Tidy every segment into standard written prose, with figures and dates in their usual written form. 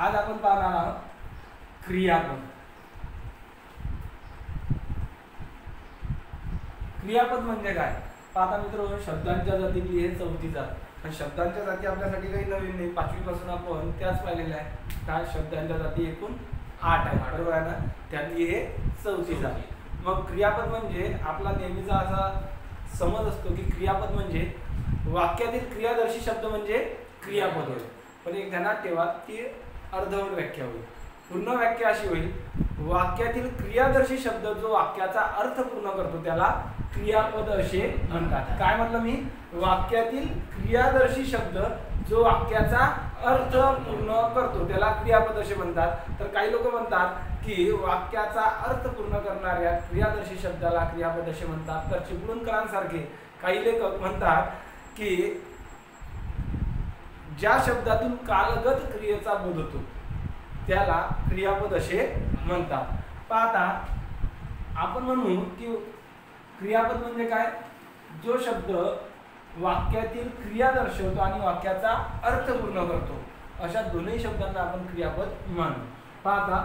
आज आपण पाहणार आहोत क्रियापद. क्रियापद म्हणजे काय? पाहता मित्रांनो, शब्दांच्या जातीतली हे चौथी जात. शब्दांच्या जाती आपल्यासाठी काही नवीन नाही, 5वी पासून आपण त्याच पाहिलेल्या आहे. काय शब्दांच्या जाती एकूण 8 आहेत, बरोबर आहे ना? त्यातली हे चौथी जात. मग क्रियापद म्हणजे आपला नेहमीचा असा समज असतो की क्रियापद म्हणजे वाक्यातील क्रियादर्शी शब्द म्हणजे क्रियापद होय. पण एक ध्यानात ठेवा की अर्धवट व्याख्या होईल. पूर्ण व्याख्या अशी होईल, वाक्यातील क्रियादर्शी शब्द जो वाक्याचा अर्थ पूर्ण करतो त्याला क्रियापद असे म्हणतात. काय म्हटलं मी? वाक्यातील क्रियादर्शी शब्द जो वाक्याचा अर्थ पूर्ण करतो त्याला क्रियापद असे म्हणतात. तर काही लोक म्हणतात की वाक्याचा अर्थ पूर्ण करणाऱ्या क्रियादर्शी शब्दाला क्रियापद असे म्हणतात. तर चिपळूणकरांसारखे काही लेखक म्हणतात की ज्या शब्दातून कालगत क्रियेचा बोध होतो त्याला क्रियापद असे म्हणतात. पाहता आपण म्हणू की क्रियापद म्हणजे काय? जो शब्द वाक्यातील क्रिया दर्शवतो आणि वाक्याचा अर्थ पूर्ण करतो अशा दोन्ही शब्दांना आपण क्रियापद म्हणू. पाहता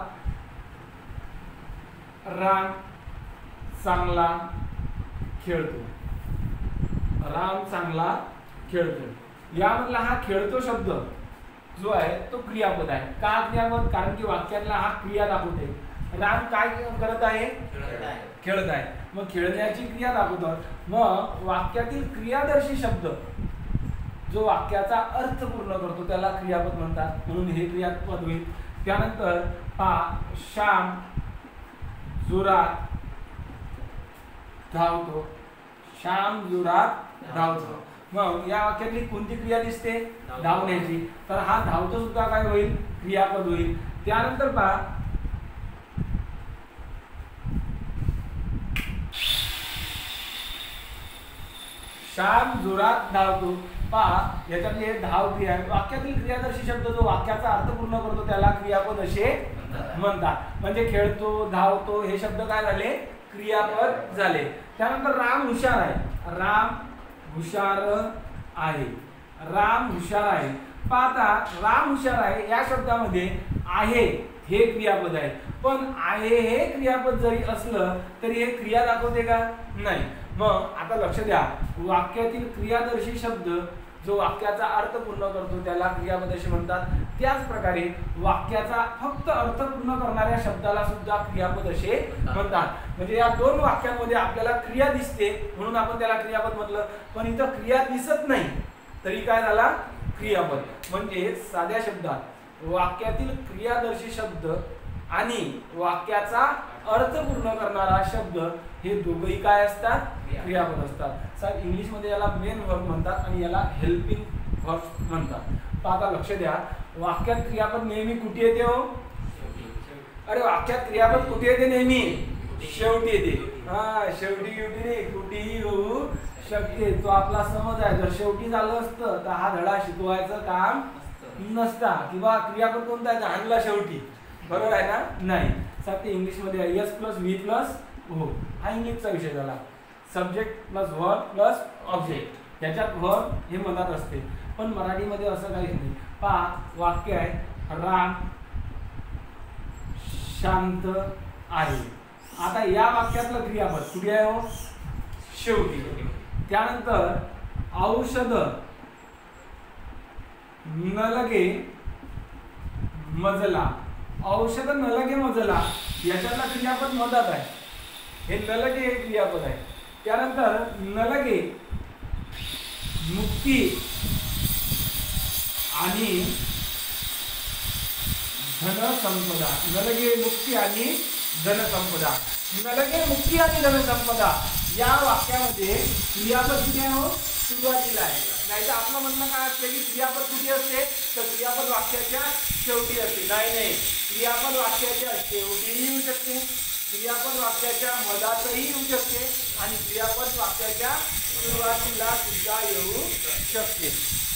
राम चांगला खेळतो. राम चांगला खेळतो यामधला हा खेळतो शब्द जो आहे तो क्रियापद आहे. का क्रियापद? कारण की वाक्यातला हा क्रिया दाखवते. राम काय करत आहे? खेळत आहे. मग खेळण्याची क्रिया दाखवतो. मग वाक्यातील क्रियादर्शी शब्द जो वाक्याचा अर्थ पूर्ण करतो त्याला क्रियापद म्हणतात, म्हणून हे क्रियापद होईल. त्यानंतर श्याम जोरात धावतो. श्याम जोरात धावतो. मग या वाक्यातली कोणती क्रिया दिसते? धावण्याची. तर हा धावतो सुद्धा काय होईल? क्रियापद होईल. त्यानंतर पहा श्याम जोरात धावतो. पहा याच्यातली हे धाव क्रिया आहे. वाक्यातील क्रियादर्शी शब्द जो वाक्याचा अर्थ पूर्ण करतो त्याला क्रियापद असे म्हणतात. म्हणजे खेळतो, धावतो हे शब्द काय झाले? क्रियापद झाले. त्यानंतर राम हुशार आहे. राम हुशार आहे. राम हुशार आहे. पाहता राम हुशार आहे या शब्दामध्ये आहे हे क्रियापद आहे. पण आहे हे क्रियापद जरी असलं तरी हे क्रिया दाखवते का? नाही. मग आता लक्ष द्या, वाक्यातील क्रियादर्शी शब्द जो वाक्याचा अर्थ पूर्ण करतो त्याला क्रियापद असे म्हणतात. त्याच प्रकारे वाक्याचा फक्त अर्थ पूर्ण करणाऱ्या शब्दाला सुद्धा क्रियापद असे म्हणतात. म्हणजे या दोन वाक्यांमध्ये आपल्याला क्रिया दिसते म्हणून आपण त्याला क्रियापद म्हटलं. पण इथं क्रिया दिसत नाही तरी काय झाला? क्रियापद. म्हणजे साध्या शब्दात वाक्यातील क्रियादर्शी शब्द आणि वाक्याचा अर्थ पूर्ण करणारा शब्द हे दोघंही काय असतात? क्रियापद असतात. साहेब इंग्लिश मध्ये याला मेन वर्ब म्हणतात आणि याला हेल्पिंग वर्ब म्हणतात. आता लक्ष द्या, वाक्यात क्रियापद नेहमी कुठे येते हो? अरे वाक्यात क्रियापद कुठे येते? नेहमी शेवटी येते. हा शेवटी ड्युटी नाही, कुठेही होऊ शकते. तो आपला समज आहे. जर शेवटी झालं असतं तर हा धडा शिकवायचं काम नसता. किंवा क्रियापद कोणता आहे? आणला शेवटी, बरोबर आहे ना? नाही. ते इंग्लिश मध्ये S plus V plus O हा इंग्लिशचा विषय झाला. Subject plus verb plus object, याच्यात वर्ब हे मनात असते. पण मराठीमध्ये असं काहीच नाही. पहा वाक्य आहे राम शांत आहे. आता या वाक्यातलं क्रियापद कुठे आहे हो? शेवटी. त्यानंतर औषध न लगे मजला. औषध न लगे मजला याच्यातला क्रियापद मदत आहे. हे न लगे हे क्रियापद आहे. त्यानंतर न लगे मुक्ती आणि धनसंपदा. न लगे मुक्ती आणि धनसंपदा. न लगे मुक्ती आणि धनसंपदा या वाक्यामध्ये क्रियापद कुठे आहे हो? सुरुवातीला आहे. नाहीतर आपलं म्हणणं काय असते की क्रियापद कुठे असते? तर क्रियापद वाक्याच्या शेवटी असते. नाही, क्रियापद वाक्याच्या शेवटीही येऊ शकते, क्रियापद वाक्याच्या मधातही येऊ शकते आणि क्रियापद वाक्याच्या सुरुवातीला सुद्धा येऊ शकते.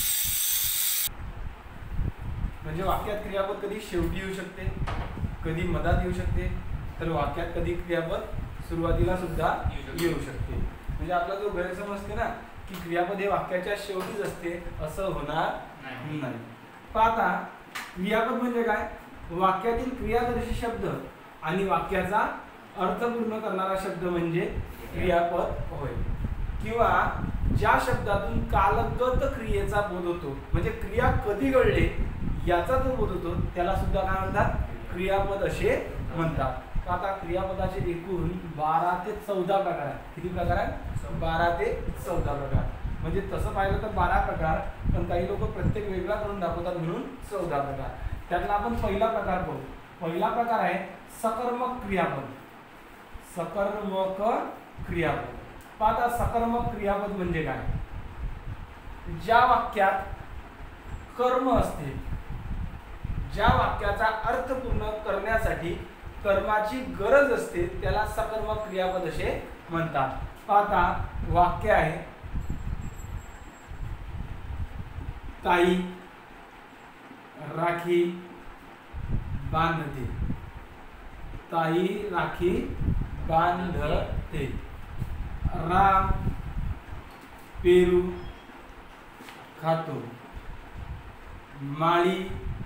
म्हणजे वाक्यात क्रियापद कधी शेवटी येऊ शकते, कधी मधात येऊ शकते, तर वाक्यात कधी क्रियापद सुरुवातीला सुद्धा येऊ शकते. म्हणजे आपला जो गैरसमज असते ना की क्रियापद हे वाक्याच्या शेवटीच असते, असं होणार नाही. पाहता क्रियापद म्हणजे काय? वाक्यातील क्रियादर्शी शब्द आणि वाक्याचा अर्थ पूर्ण करणारा शब्द म्हणजे क्रियापद होय. किंवा ज्या शब्दातून कालगत क्रियेचा बोध होतो, म्हणजे क्रिया कधी घडले याचा जो बोध होतो त्याला सुद्धा काय म्हणतात? क्रियापद असे म्हणतात. तर आता क्रियापदाचे एकूण 12 ते 14 प्रकार आहेत. किती प्रकार आहेत? 12 ते 14 प्रकार. म्हणजे तसं पाहिलं तर 12 प्रकार, पण काही लोक प्रत्येक वेगळा करून दाखवतात म्हणून 14 प्रकार. त्यातला आपण पहिला प्रकार पाहू. पहिला प्रकार आहे सकर्मक क्रियापद. सकर्मक क्रियापद. आता सकर्मक क्रियापद म्हणजे काय? ज्या वाक्यात कर्म असते, ज्या वाक्याचा अर्थ पूर्ण करण्यासाठी कर्माची गरज असते त्याला सकर्मक क्रियापद असे म्हणतात. आता वाक्य आहे ताई राखी बांधते. ताई राखी बांधते. राम पेरू खातो. माळी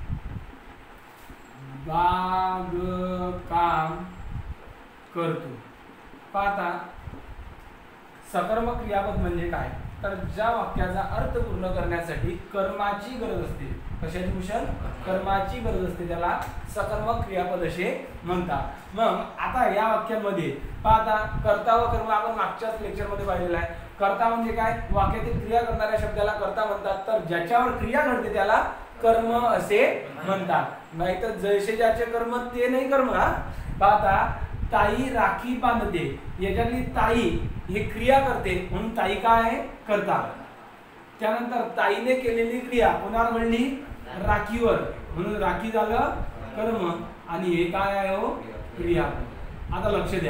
बागकाम करतो. पाहता सकर्मक क्रियापद म्हणजे काय? तर ज्या वाक्याचा अर्थ पूर्ण करण्यासाठी कर्माची गरज असते. कशाची भूषण? कर्माची गरज असते, त्याला सकर्मक क्रियापद असे म्हणतात. मग आता या वाक्यामध्ये पाहता कर्ता व कर्म आपण मागच्याच लेक्चरमध्ये पाहिलेला आहे. कर्ता म्हणजे काय? वाक्यातील क्रिया करणाऱ्या शब्दाला कर्ता म्हणतात. तर ज्याच्यावर क्रिया घडते त्याला कर्म असे म्हणतात. नाहीतर जैसे ज्याचे कर्म ते नाही कर्म. पाहता ताई राखी बांधते, याच्यातली ताई ही क्रिया करते म्हणून ताई काय आहे? कर्ता. त्यानंतर ताईने केलेली क्रिया कोणावर घडली? राखीवर, म्हणून राखी झालं कर्म आणि हे काय आहे हो? क्रिया. आता लक्ष द्या,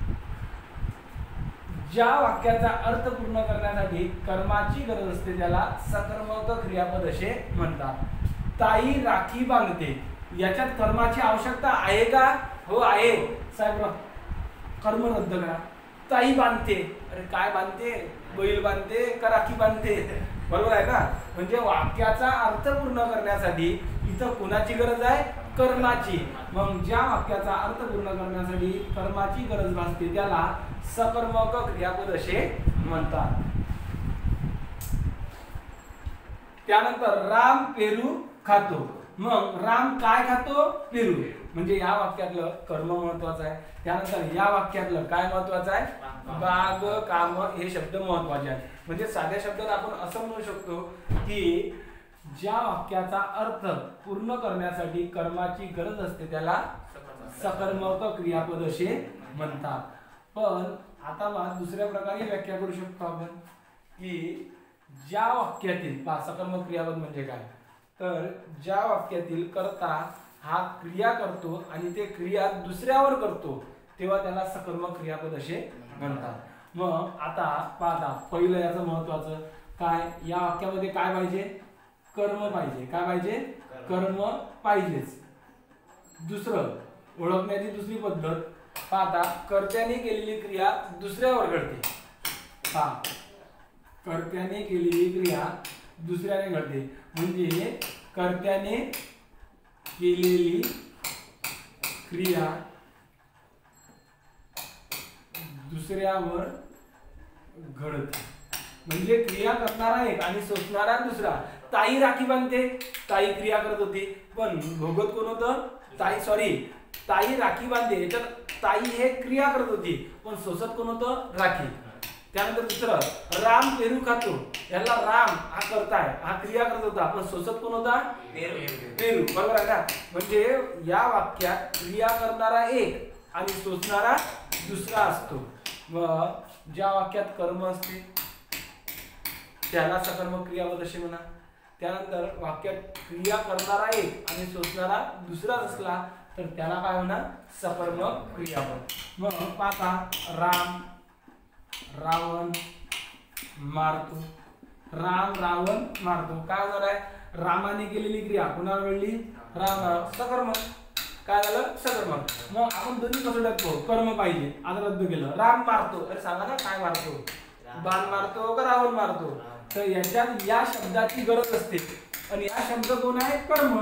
ज्या वाक्याचा अर्थ पूर्ण करण्यासाठी कर्माची गरज असते त्याला सकर्मक क्रियापद असे म्हणतात. ताई राखी बांधते, याच्यात कर्माची आवश्यकता आहे का? हो आहे. साहेब कर्म रद्द करा. ताई बांधते, अरे काय बांधते? बैल बांधते का राखी बांधते? बरोबर आहे का? म्हणजे वाक्याचा अर्थ पूर्ण करण्यासाठी इथं कोणाची गरज आहे? कर्माची. मग ज्या वाक्याचा अर्थ पूर्ण करण्यासाठी कर्माची गरज भासते त्याला सकर्मक क्रियापद असे म्हणतात. त्यानंतर राम पेरू खातो. मग राम काय खातो? पेरू. म्हणजे या वाक्यातलं कर्म महत्वाचं आहे. त्यानंतर या वाक्यातलं काय महत्वाचं आहे? बाग काम हे शब्द महत्वाचे आहेत. म्हणजे साध्या शब्दात आपण असं म्हणू शकतो की ज्या वाक्याचा अर्थ पूर्ण करण्यासाठी कर्माची गरज असते त्याला सकर्मक क्रियापद असे म्हणतात. पण आता दुसऱ्या प्रकारे व्याख्या करू शकतो आपण की ज्या वाक्यातील सकर्मक क्रियापद म्हणजे काय? तर ज्या वाक्यातील कर्ता हा क्रिया करतो आणि ते क्रिया दुसऱ्यावर करतो तेव्हा त्याला सकर्मक क्रियापद असे म्हणतात. मग आता पाहता पहिलं याचं महत्वाचं काय? या वाक्यामध्ये काय पाहिजे? कर्म पाहिजे. काय पाहिजे? कर्म पाहिजेच. दुसरं ओळखण्याची दुसरी पद्धत पाहता कर्त्याने केलेली क्रिया दुसऱ्यावर घडते. कर्त्याने केलेली क्रिया दुसऱ्याने घडते म्हणजे कर्त्याने केलेली क्रिया दुसऱ्यावर घडते. म्हणजे क्रिया करणारा एक आणि सोसणारा दुसरा. ताई राखी बांधते, ताई क्रिया करत होती पण भोगत कोण होतं? ताई राखी बांधते, याच्यात ताई हे क्रिया करत होती पण सोसत कोण होतं? राखी. त्यानंतर दुसरं राम पेरू खातो, याला राम हा करता आहे, हा क्रिया करत होता पण सोसत कोण होता? पेरू. बरोबर आहे का? म्हणजे या वाक्यात क्रिया करणारा एक आणि सोसणारा दुसरा असतो. मग ज्या वाक्यात कर्म असते त्याला सकर्मक क्रियापद असे म्हणा. त्यानंतर वाक्यात क्रिया करणारा एक आणि सोसणारा दुसरा असला तर त्याला काय म्हणा? सकर्मक क्रियापद. मग पाहता राम रावण मारतो. राम रावण मारतो. काय होणार आहे? रामाने केलेली क्रिया कोणावर घडली? राम. सकर्मक. काय झालं? सकर्मक. मग आपण दोन्ही कसं टाकतो? कर्म पाहिजे, आता रद्द केलं. राम मारतो, अरे सांगा ना काय मारतो? बाण मारतो का रावण मारतो? तर याच्यात या शब्दाची गरज असते आणि या शब्द कोण आहे? कर्म.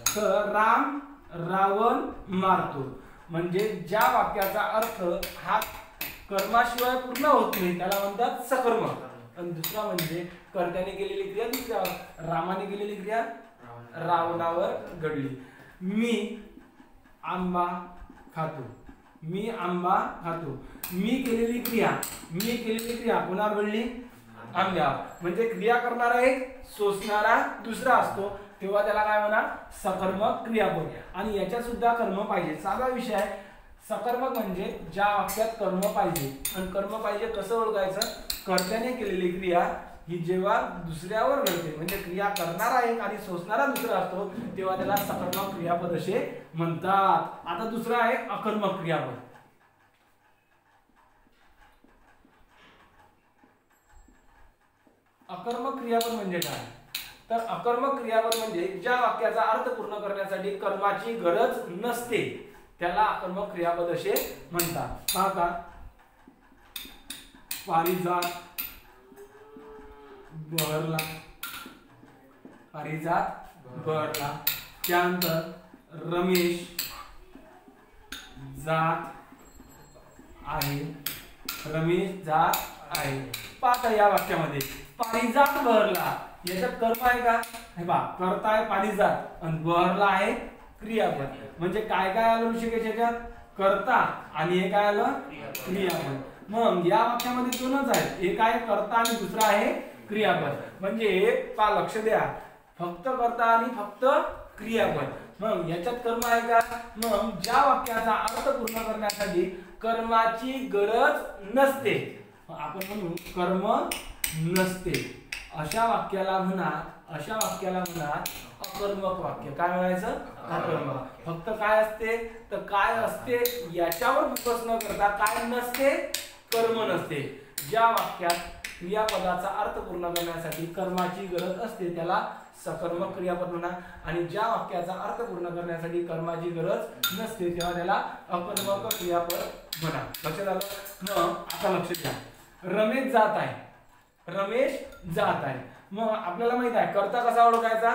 तर राम रावण मारतो. म्हणजे ज्या वाक्याचा अर्थ हा कर्माशिवाय पूर्ण होत नाही त्याला म्हणतात सकर्मक. आणि दुसरा म्हणजे कर्त्याने केलेली क्रिया दुसऱ्या, रामाने केलेली क्रिया रावणावर घडली. मी आंबा खातो, मी आंबा खातो. मी केलेली क्रिया कोणावर घडली? आंब्यावर. म्हणजे क्रिया करणारा एक, सोसणारा दुसरा असतो, तेव्हा त्याला काय म्हणा? सकर्मक क्रियापद. आणि याच्यात सुद्धा कर्म पाहिजे. साधा विषय आहे. सकर्मक म्हणजे ज्या वाक्यात कर्म पाहिजे. आणि कर्म पाहिजे कसं ओळखायचं? कर्त्याने केलेली क्रिया ही जेव्हा दुसऱ्यावर घडते, म्हणजे क्रिया करणारा एक आणि सोसणारा दुसरा असतो, तेव्हा त्याला सकर्मक क्रियापद असे म्हणतात. आता दुसरा आहे अकर्मक क्रियापद. अकर्मक क्रियापद म्हणजे काय? तर अकर्मक क्रियापद म्हणजे ज्या वाक्याचा अर्थ पूर्ण करण्यासाठी कर्माची गरज नसते त्याला अकर्मक क्रियापद असे म्हणतात. पहा का, पारिजात बहरला, पारिजात बहरला. त्यानंतर रमेश जात आहे, रमेश जात आहे. पाहता या वाक्यामध्ये पारिजात बहरला, याच्यात कर्म आहे का? हे पहा, कर्ता आहे पारिजात आणि बहरला आहे क्रियापद. म्हणजे काय काय आलं ऋषिकेश याच्यात? कर्ता आणि हे काय आलं? क्रियापद. मग या वाक्यामध्ये दोनच आहेत, एक आहे कर्ता आणि दुसरा आहे क्रियापद. म्हणजे पहा, लक्ष द्या, फक्त कर्ता आणि फक्त क्रियापद. मग याच्यात कर्म आहे का? मग ज्या वाक्याचा अर्थ पूर्ण करण्यासाठी कर्माची गरज नसते, आपण म्हणू कर्म नसते, अशा वाक्याला म्हणा अकर्मक वाक्य. काय म्हणायचं? अकर्मक. फक्त काय असते तर काय असते याच्यावर फोकस न करता काय नसते? कर्म नसते. ज्या वाक्यात क्रियापदाचा अर्थ पूर्ण करण्यासाठी कर्माची गरज असते त्याला सकर्मक क्रियापद म्हणा. आणि ज्या वाक्याचा अर्थ पूर्ण करण्यासाठी कर्माची गरज नसते तेव्हा त्याला अकर्मक क्रियापद म्हणा. लक्षात आलं? मग आता लक्ष द्या, रमेश जात आहे, रमेश जात आहे. मग आपल्याला माहित आहे कर्ता कसा ओळखायचा?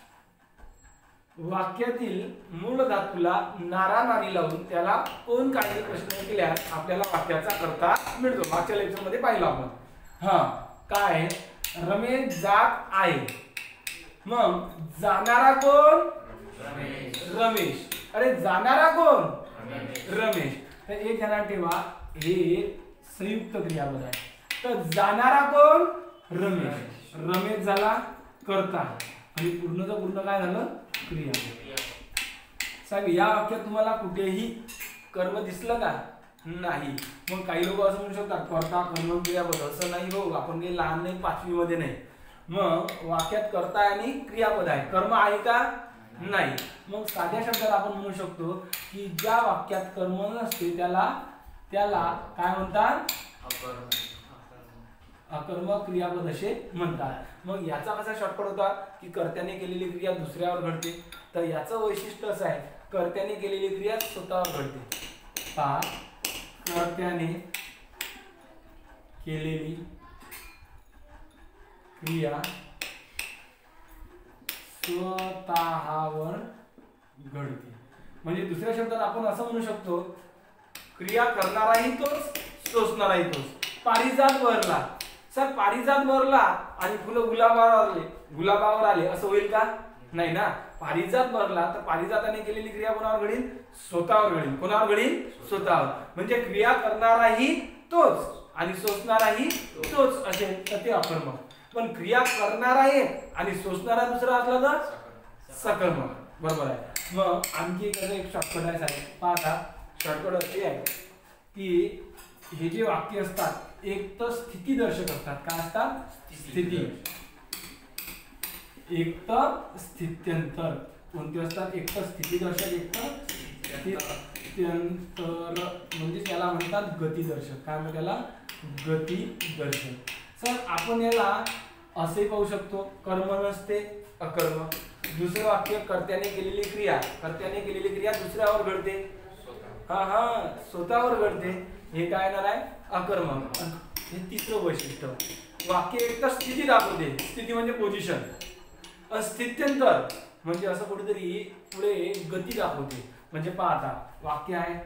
वाक्यातील मूळ धातूला नारा नारी लावून त्याला कोण काही प्रश्न केल्यास आपल्याला वाक्याचा कर्ता मिळतो. मागच्या लेक्चर मध्ये पाहिलं आपण. हा काय? रमेश जात आहे. मग जाणारा कोण? रमेश. अरे जाणारा कोण? रमेश. तर एक ध्यानात ठेवा, हे संयुक्त क्रियापद आहे. तर जाणारा कोण? रमेश. रमेश झाला कर्ता आणि पूर्णचं पूर्ण काय झालं? क्रियापद. साहेब या वाक्यात तुम्हाला कुठेही कर्म दिसलं का? नाही. मग काही लोक असं म्हणू शकतात कर्ता कर्म क्रियापद. असं नाही हो, आपण काही लहान नाही, 5वी मध्ये नाही. मग वाक्यात कर्ता आणि क्रियापद आहे, कर्म आहे का? नाही. मग साध्या शब्दात आपण म्हणू शकतो की ज्या वाक्यात कर्म नसते त्याला काय म्हणतात? अकर्मक क्रियापद असे म्हणतात. मग याचा कसा शॉर्टकट होता की कर्त्याने केलेली क्रिया दुसऱ्यावर घडते. तर याचं वैशिष्ट्य असं आहे, कर्त्याने केलेली क्रिया स्वतःवर घडते. पहा, कर्त्याने केलेली क्रिया स्वतःवर घडते. म्हणजे दुसऱ्या शब्दात आपण असं म्हणू शकतो, क्रिया करणाराही तोच, सोसणाराही तोच. पारिजात बहरला. सर पारिजात बहरला आणि फुलं गुलाबावर आले असं होईल का? नाही ना. पारिजात बहरला तर पारिजाताने केलेली क्रिया कोणावर घडेल? स्वतःवर घडेल. कोणावर घडेल? स्वतःवर. म्हणजे क्रिया करणाराही तोच आणि सोसणाराही तोच असेल तर ते अकर्मक. पण क्रिया करणारा एक आणि सोसणारा दुसरा असला तर सकर्मक. बरोबर आहे. मग आणखी एक शॉर्टकट आहे साहेब. पहा, शॉर्टकट असे आहे की हे जे वाक्य असतात एक तर स्थिती दर्शक असतात. काय असतात? स्थिती. एक तर स्थित्यंतर. कोणते असतात? एक तर स्थिती दर्शक, एक तर स्थित्यंतर. म्हणजे त्याला म्हणतात गती दर्शक. काय म्हणतात त्याला? गती दर्शक. सर आपण याला असे पाहू शकतो, कर्म नसते अकर्म. दुसरं वाक्य कर्त्याने केलेली क्रिया दुसऱ्यावर घडते. स्वतःवर घडते. हे काय येणार आहे? अकर्मक. हे तिसरं वैशिष्ट्य. वाक्य एक तर स्थिती दाखवते. स्थिती म्हणजे पोझिशन. स्थित्यंतर म्हणजे असं कुठेतरी पुढे गती दाखवते. म्हणजे पहा आता वाक्य आहे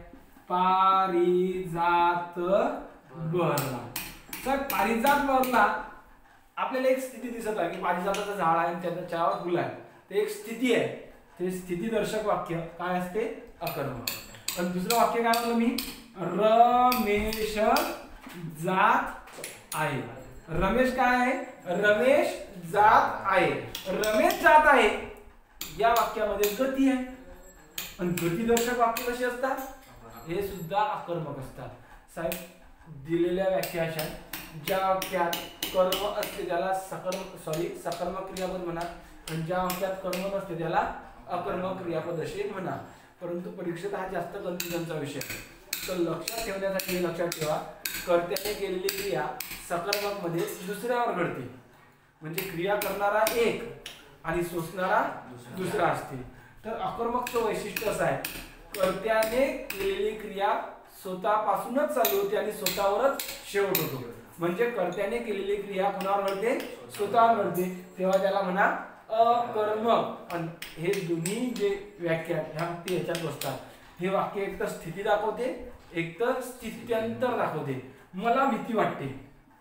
पारिजात बहरला. तर पारिजात बहरला आपल्याला एक स्थिती दिसत आहे की पारिजाताचं झाड आहे आणि त्याच्यावर फुलं आहे. ते एक स्थिती आहे. ते स्थितीदर्शक वाक्य काय असते अकर्मक. पण दुसरं वाक्य काय म्हणलं मी रमेश जात आहे. रमेश काय आहे रमेश जात आहे. रमेश जात आहे या वाक्यामध्ये गती आहे. पण गतीदर्शक वाक्य कशी असतात हे सुद्धा अकर्मक असतात. साहेब दिलेल्या व्याख्या अशा ज्या वाक्यात कर्म असते त्याला सकर्मक क्रियापद म्हणा आणि ज्या वाक्यात कर्म नसते त्याला अकर्मक क्रियापद असे म्हणा. परंतु परीक्षेत हा जास्त कन्फ्युजनचा विषय आहे. तर लक्षात ठेवण्यासाठी लक्षात ठेवा कर्त्याने केलेली क्रिया सकर्मक मध्ये दुसऱ्यावर घडते. म्हणजे क्रिया करणारा एक आणि सोसणारा दुसरा असते. तर अकर्मकचं वैशिष्ट्य असं आहे कर्त्याने केलेली क्रिया स्वतःपासूनच चालू होते आणि स्वतःवरच शेवट होतो. म्हणजे कर्त्याने केलेली क्रिया कुणावर घडते स्वतःवर घडते तेव्हा त्याला म्हणा अकर्मक. आणि हे दोन्ही जे व्याख्या ह्या ते याच्यात बसतात. हे वाक्य एक तर स्थिती दाखवते एक तर स्थित्यंतर दाखवते. मला भीती वाटते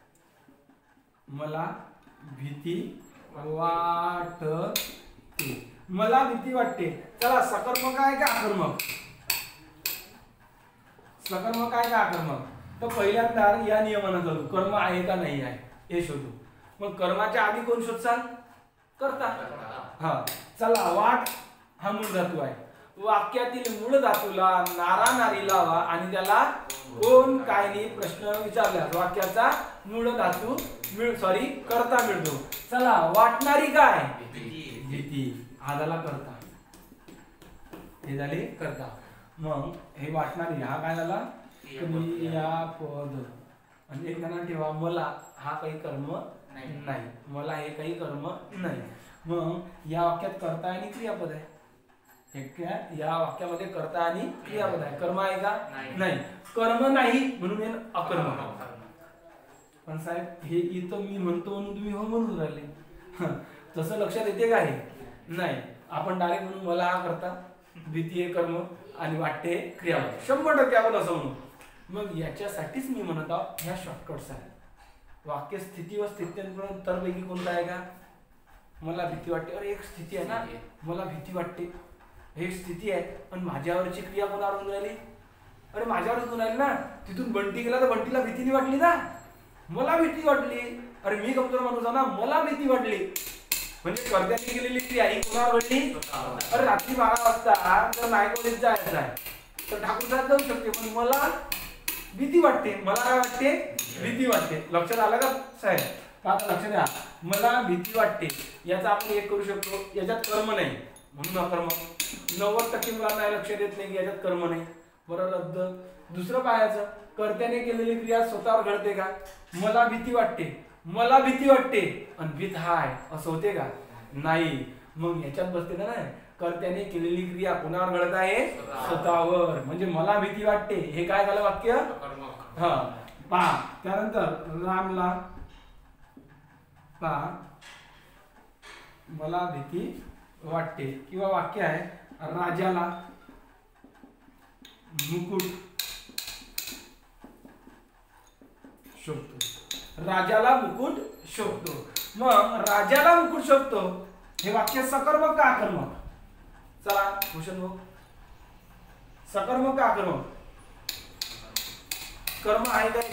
मला भीती वाटते मला भीती वाटते. चला सकर्मक आहे का अकर्मक सकर्मक आहे का अकर्मक. तर पहिल्यांदा या नियमानं चालू कर्म आहे का नाही आहे हे शोधू. मग कर्माच्या आधी कोण शोधसाल करता. हा चला वाट हा मूळ धातू आहे. वाक्यातील मूळ धातूला नारा नारी लावा आणि त्याला कोण काय नाही प्रश्न विचारल्यास वाक्याचा मूळ धातू करता मिळतो. चला वाटणारी काय भीती हा झाला करता हे झाले करता. मग हे वाटणारी हा काय झाला क्रियापद. आणि एक जणांना ठेवा मला हा काही कर्म नाही मला हे काही कर्म नाही. मग या वाक्यात कर्ता आणि क्रियापद आहे. या वाक्यामध्ये कर्ता आणि क्रियापद आहे. कर्म आहे का नाही कर्म नाही म्हणून हे अकर्मक. पण साहेब हे इथं मी म्हणतो म्हणून तुम्ही हो म्हणून राहिले तसं लक्षात येते का हे नाही. आपण डायरेक्ट म्हणून मला हा करता भीती हे कर्म आणि वाटते हे क्रियापद 100% आपण असं म्हणू. मग याच्यासाठीच मी म्हणत आहोत ह्या शॉर्टकट्स आहेत. वाक्य स्थिती व स्थित्यंतरपैकी कोणता आहे का मला भीती वाटते. अरे एक स्थिती आहे ना मला भीती वाटते हे स्थिती आहे. पण माझ्यावरची क्रिया कोणावर होऊन राहिली अरे माझ्यावरच होऊन राहिली ना. तिथून बंटी गेला तर बंटीला भीती नाही वाटली ना मला भीती वाटली. अरे मी कमजोर माणूस आहे ना मला भीती वाटली. म्हणजे कर्त्याने केलेली क्रिया ही कोणावर घडली. अरे रात्री 12 वाजता जर नायकवलीत जायचं आहे तर ठाकूर साहेब जाऊ शकते पण मला भीती वाटते. मला काय वाटते भीती वाटते. लक्षात आलं का साहेब आता लक्ष द्या मला भीती वाटते याचा आपण एक करू शकतो याच्यात कर्म नाही म्हणून अकर्मक. 90% मुलांना लक्षात येत नाही की याच्यात कर्म नाही बरं रद्द. दुसरं पाहायचं कर्त्याने केलेली क्रिया स्वतःवर घडते का मला भीती वाटते आणि भीत हाय असं होते का नाही. मग याच्यात बसते ना कर्त्याने केलेली क्रिया कुणावर घडत आहे स्वतःवर. म्हणजे मला भीती वाटते हे काय झालं वाक्य हा पहा. त्यानंतर रामला पहा मला भीती वाटते किंवा वाक्य आहे राजाला मुकुट शोभतो. राजाला मुकुट शोभतो. मग राजाला मुकुट शोभतो हे वाक्य सकर्मक का अकर्मक. चला भूषण भाऊ सकर्मक का अकर्मक. कर्म आहे का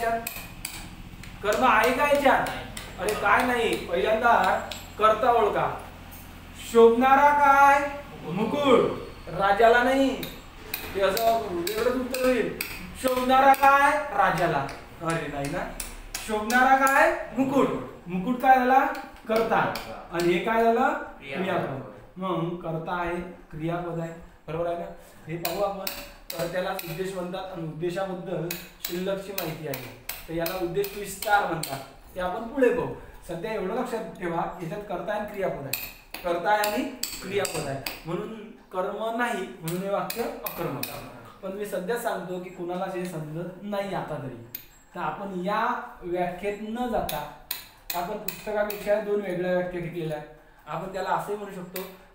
याच्यात अरे काय नाही. पहिल्यांदा कर्ता ओळखा. शोभणारा काय मुकुट राजाला नाही ते असं वेगळंच उत्तर होईल. शोभणारा काय राजाला अरे नाही ना. शोभणारा काय मुकुट काय झाला कर्ता आणि हे काय झालं क्रियापद. मग कर्ता आहे क्रियापद आहे बरोबर आहे ना. हे पाहू आपण. कर्त्याला उद्देश म्हणतात आणि उद्देशाबद्दल शिल्लकची माहिती आहे तर याला उद्देश विस्तार म्हणतात ते आपण पुढे पाहू. सध्या एवढं लक्षात ठेवा याच्यात कर्ता आणि क्रियापद आहे. कर्ता आणि क्रियापद आहे म्हणून कर्म नाही म्हणून हे वाक्य अकर्मक. पण मी सध्या सांगतो की कुणाला हे समजत नाही आता तरी तर आपण या व्याख्येत न जाता आपण पुस्तकापेक्षा 2 वेगळ्या व्याख्या घेतलेल्या आहेत. आपण त्याला असे म्हणू शकतो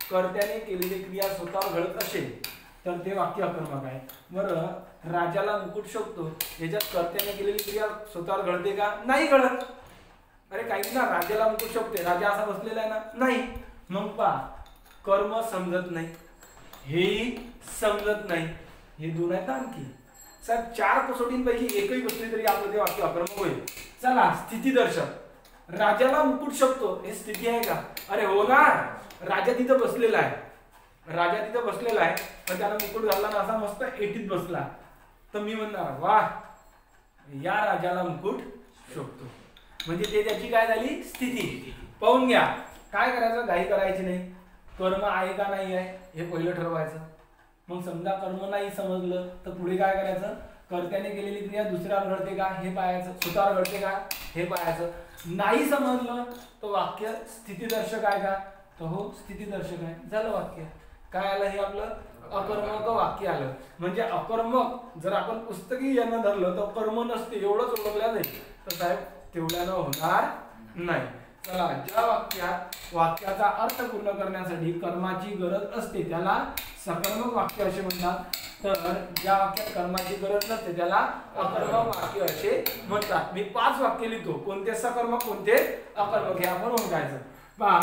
कर्त्याने केलेली क्रिया स्वतःवर घडत असेल तर ते वाक्य अकर्मक आहे. बरं, राजाला मुकुट शोभतो याच्यात कर्त्याने केलेली क्रिया स्वतःवर घडते का? नाही घडत. अरे काही ना, राजाला मुकुट शोभते, राजा असा बसलेला आहे ना, नाही. मग पहा, कर्म समजत नाही, हेही समजत नाही, हे दोन आहेत आणखी. सर 4 कसोटींपैकी एकही बसली तरी आपलं ते वाक्य अकर्मक होईल. चला, स्थिती दर्शक. राजाला मुकुट शोभतो हे स्थिती आहे का? अरे हो ना, राजा तिथं बसलेला आहे, राजा तिथं बसलेला आहे, पण त्याला मुकुट घालला ना, असा मस्त एटीत बसला, तर मी म्हणणार वाह, या राजाला मुकुट शोभतो. म्हणजे ते त्याची काय झाली? स्थिती. पाहून घ्या, काय करायचं, घाई करायची नाही. कर्म आहे का नाही आहे हे पहिलं ठरवायचं. मग समजा कर्म नाही समजलं तर पुढे काय करायचं? कर्त्याने केलेली क्रिया दुसऱ्यावर घडते का हे पाहायचं, स्वतःवर घडते का हे पाहायचं. नाही समजलं तर वाक्य स्थितीदर्शक आहे का? तर हो, स्थितीदर्शक आहे. झालं वाक्य. काय आलं? हे आपलं अकर्मक वाक्य आलं. म्हणजे अकर्मक जर आपण पुस्तकी यानं धरलं तर कर्म नसते एवढंच ओळखल्या जाईल, तर साहेब तेवढ्यानं होणार नाही. चला, ज्या वाक्यात वाक्याचा अर्थ पूर्ण करण्यासाठी कर्माची गरज असते त्याला सकर्मक वाक्य असे म्हणतात. तर ज्या वाक्यात कर्माची गरज नसते त्याला अकर्मक वाक्य असे म्हणतात. मी 5 वाक्य लिहितो, कोणते सकर्मक कोणते अकर्मक हे आपण ओळखायचं. पहा,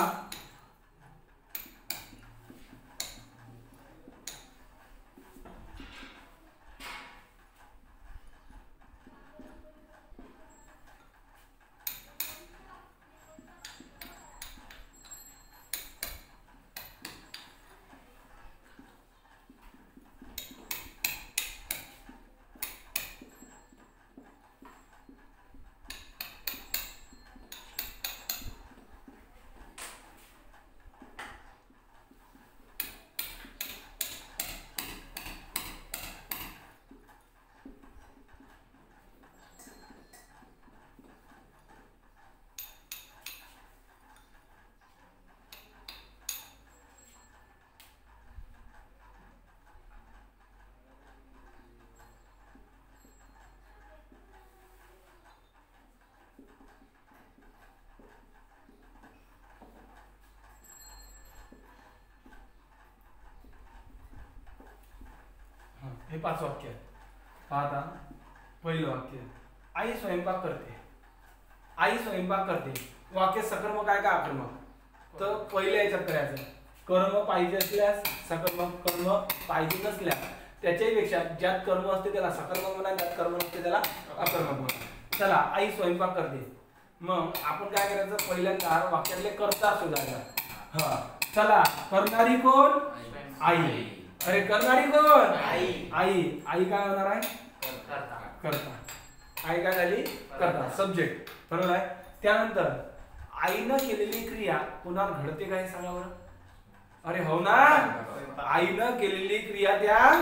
हे 5 वाक्य आहेत. पाहता, पहिलं वाक्य, आई स्वयंपाक करते. आई स्वयंपाक करते. वाक्य सकर्मक आहे का अकर्मक? तर पहिल्या याच्यात करायचं, कर्म पाहिजे असल्यास सकर्मक, कर्म पाहिजे नसल्यास त्याच्याही पेक्षा ज्यात कर्म असते त्याला सकर्मक म्हणा, ज्यात कर्म नसते त्याला अकर्मक म्हणा. चला, आई स्वयंपाक करते. मग आपण काय करायचं? पहिल्यांदा वाक्यातले कर्ता शोधायचा. हा, चला, करणारी कोण? आई. अरे करणारी कोण? आई. आई. आई काय होणार आहे? करता. आई काय झाली? करता, सब्जेक्ट. बरोबर आहे. त्यानंतर आईनं केलेली क्रिया पुन्हा घडते काय सांगा बरं? अरे हो ना, आईनं केलेली क्रिया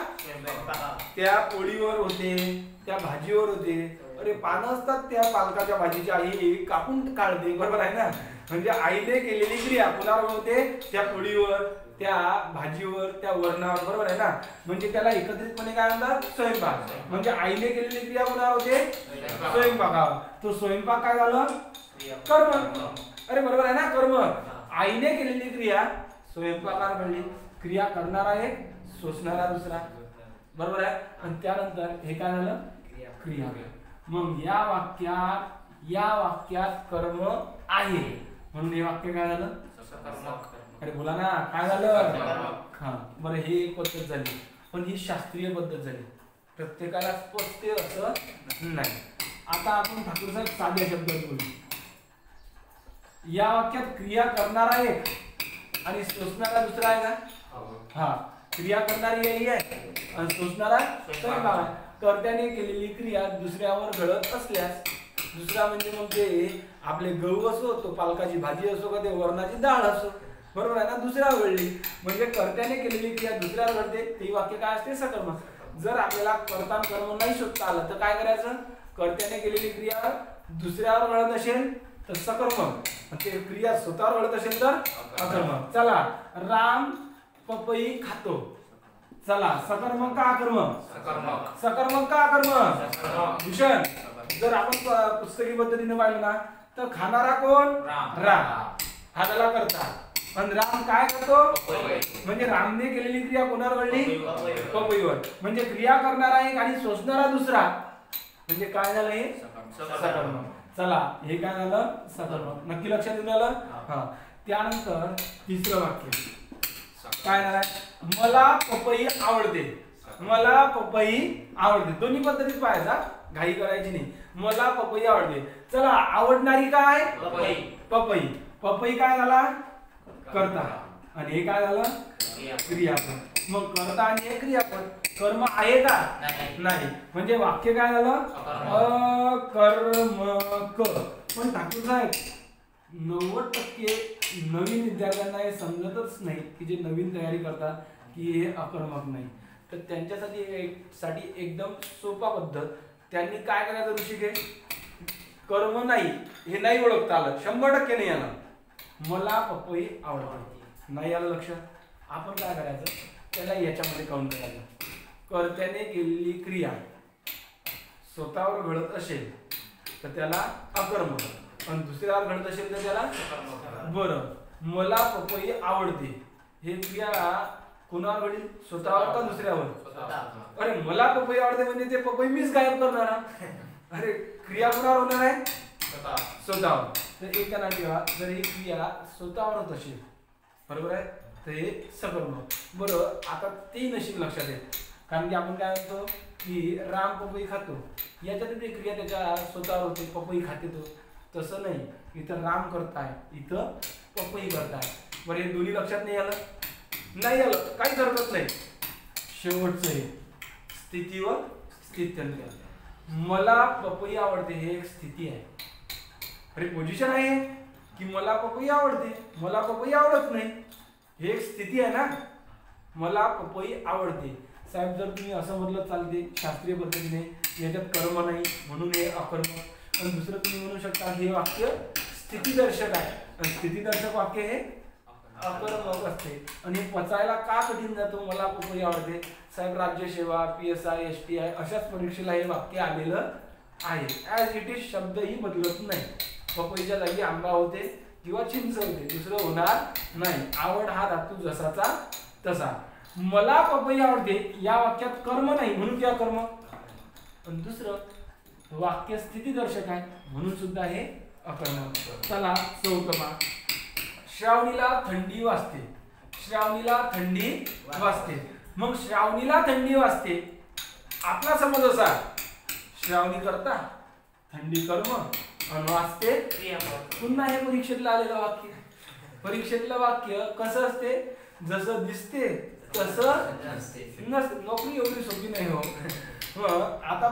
त्या पोळीवर होते, त्या भाजीवर होते. अरे पानं असतात त्या पालकाच्या भाजीची, आई कापून काढते. बरोबर आहे ना. म्हणजे आईने केलेली क्रिया पुन्हा होते त्या पोळीवर, त्या भाजीवर, त्या वरणावर. बरोबर आहे ना. म्हणजे त्याला एकत्रितपणे काय म्हणतात? स्वयंपाक. म्हणजे आईने केलेली क्रिया पुन्हा होते स्वयंपाकावर. तो स्वयंपाक काय झालं? कर्म. अरे बरोबर आहे ना, कर्म. आईने केलेली क्रिया स्वयंपाकावर घडली. क्रिया करणारा एक, सोसणारा दुसरा. बरोबर आहे. आणि त्यानंतर हे काय झालं? क्रिया. मग या वाक्यात कर्म आहे म्हणून हे वाक्य काय झालं? अरे बोला ना, काय झालं? हा, बरं, हे एक पद्धत झाली, पण ही शास्त्रीय पद्धत झाली. प्रत्येकाला स्पष्ट असं नाही. आता आपण ठाकूर साहेब साध्या शब्दात बोलू. या वाक्यात क्रिया करणारा एक आणि सोसणारा दुसरा आहे का? हा, क्रिया करणारी ही आहे आणि सोसणारा स्वयंपाक. कर्त्याने केलेली क्रिया दुसऱ्यावर घडत असल्यास, दुसरा म्हणजे मग ते आपले गहू असो, तो पालकाची भाजी असो का ते वरणाची डाळ असो. बरोबर आहे ना. दुसऱ्यावर घडली म्हणजे कर्त्याने केलेली क्रिया दुसऱ्यावर घडते, ते वाक्य काय असते? सकर्मक. जर आपल्याला कर्ता कर्म नाही शोधता आलं तर काय करायचं? कर्त्याने केलेली क्रिया दुसऱ्यावर घडत असेल तर सकर्मक, ते क्रिया स्वतःवर घडत असेल तर अकर्मक. चला, राम पपई खातो. चला, सकर्मक का अकर्मक? सकर्मक का अकर्मक? भूषण, जर आपण पुस्तकी पद्धतीने पाहिलं ना तर खाणारा कोण? राम. हा झाला करता. आणि राम काय करतो? म्हणजे रामने केलेली क्रिया कोणावर घडली? पपईवर. म्हणजे क्रिया करणारा एक आणि सोसणारा दुसरा. म्हणजे काय झालं? हे सकर्मक. चला हे काय झालं? सकर्मक. नक्की लक्षात येऊन आलं? हा. त्यानंतर तिसरं वाक्य काय झालं? मला पपई आवडते. मला पपई आवडते. दोन्ही पद्धतीत पाहायचा, घाई करायची नाही. मला पपई आवडते. चला आवडणारी काय? पपई. पपई. पपई काय झाला? कर्ता. आणि हे काय झालं? क्रियापद. मग कर्ता आणि हे क्रियापद. कर्म आहे का? नाही. म्हणजे वाक्य काय झालं? अकर्मक. पण ठाकूर साहेब 90% नवीन विद्यार्थ्यांना हे समजतच नाही की जे नवीन तयारी करतात की हे अकर्मक नाही. तर त्यांच्यासाठी एकदम सोपा पद्धत. त्यांनी काय करायचं ऋषिकेश? कर्म नाही हे नाही ओळखता आलं, 100% नाही आलं. मला पपई आवडते नाही आलं लक्षात. आपण काय करायचं? त्याला याच्यामध्ये काउंट करायचं. कर्त्याने केलेली क्रिया स्वतःवर घडत असेल तर त्याला अकर्मक, आणि दुसऱ्यावर घडत असेल तर त्याला बरं. मला पपई आवडते हे क्रिया कोणावर घडली? स्वतःवर का दुसऱ्यावर? अरे मला पपई आवडते म्हणजे ते पपई मीच गायब करणार. अरे क्रिया कोणावर होणार आहे? स्वतःवर. तर एक त्यांना ठेवा, जर ही क्रिया स्वतःवर होत असेल बरोबर आहे तर हे सकर्मक. बरं आता ते नशीब लक्षात येईल. कारण की आपण काय म्हणतो की राम पपई खातो, याच्यात ती क्रिया त्याच्या स्वतःवर होते, पपई खाते तो. तसं नाही, इथं राम करताय, इथं पपई करताय. बरं हे दोन्ही लक्षात नाही आलं? नाही आलं काहीच हरकत नाही. शेवटचं हे स्थितीवर स्थित्यंतर. मला पपई आवडते हे एक स्थिती आहे. अरे पोझिशन आहे की मला पपई आवडते, मला पपई आवडत नाही, हे एक स्थिती आहे ना. मला पपई आवडते. साहेब जर तुम्ही असं म्हटलं चालते शास्त्रीय पद्धतीने, याच्यात कर्म नाही म्हणून हे अकर्मक. आणि दुसरं तुम्ही म्हणू शकता हे वाक्य स्थितीदर्शक आहे, आणि स्थितीदर्शक वाक्य हे अकर्मक असते. आणि हे पचायला का कठीण जातो? मला पपई आवडते. साहेब राज्यसेवा, PSI, STI अशाच परीक्षेला हे वाक्य आलेलं आहे. ॲज इट इज शब्दही बदलत नाही. पपईच्या जागी आंबा होते किंवा चिंच होते, दुसरं होणार नाही. आवड हा धातू जसाचा तसा. मला पपई आवडते या वाक्यात कर्म नाही म्हणून ते अकर्मक. पण दुसरं वाक्य स्थितीदर्शक आहे म्हणून सुद्धा हे अकर्मक. चला चौथं पहा. श्रावणीला थंडी वाजते. श्रावणीला थंडी वाजते. मग श्रावणीला थंडी वाजते आपला समज असा, श्रावणी करता, थंडी कर्म, आणि वाजते क्रियापद. पुन्हा हे परीक्षेतलं आलेलं वाक्य. परीक्षेतलं वाक्य कसं असते? जसं दिसते तसं नसते. नोकरी एवढी सोपी नाही हो. आता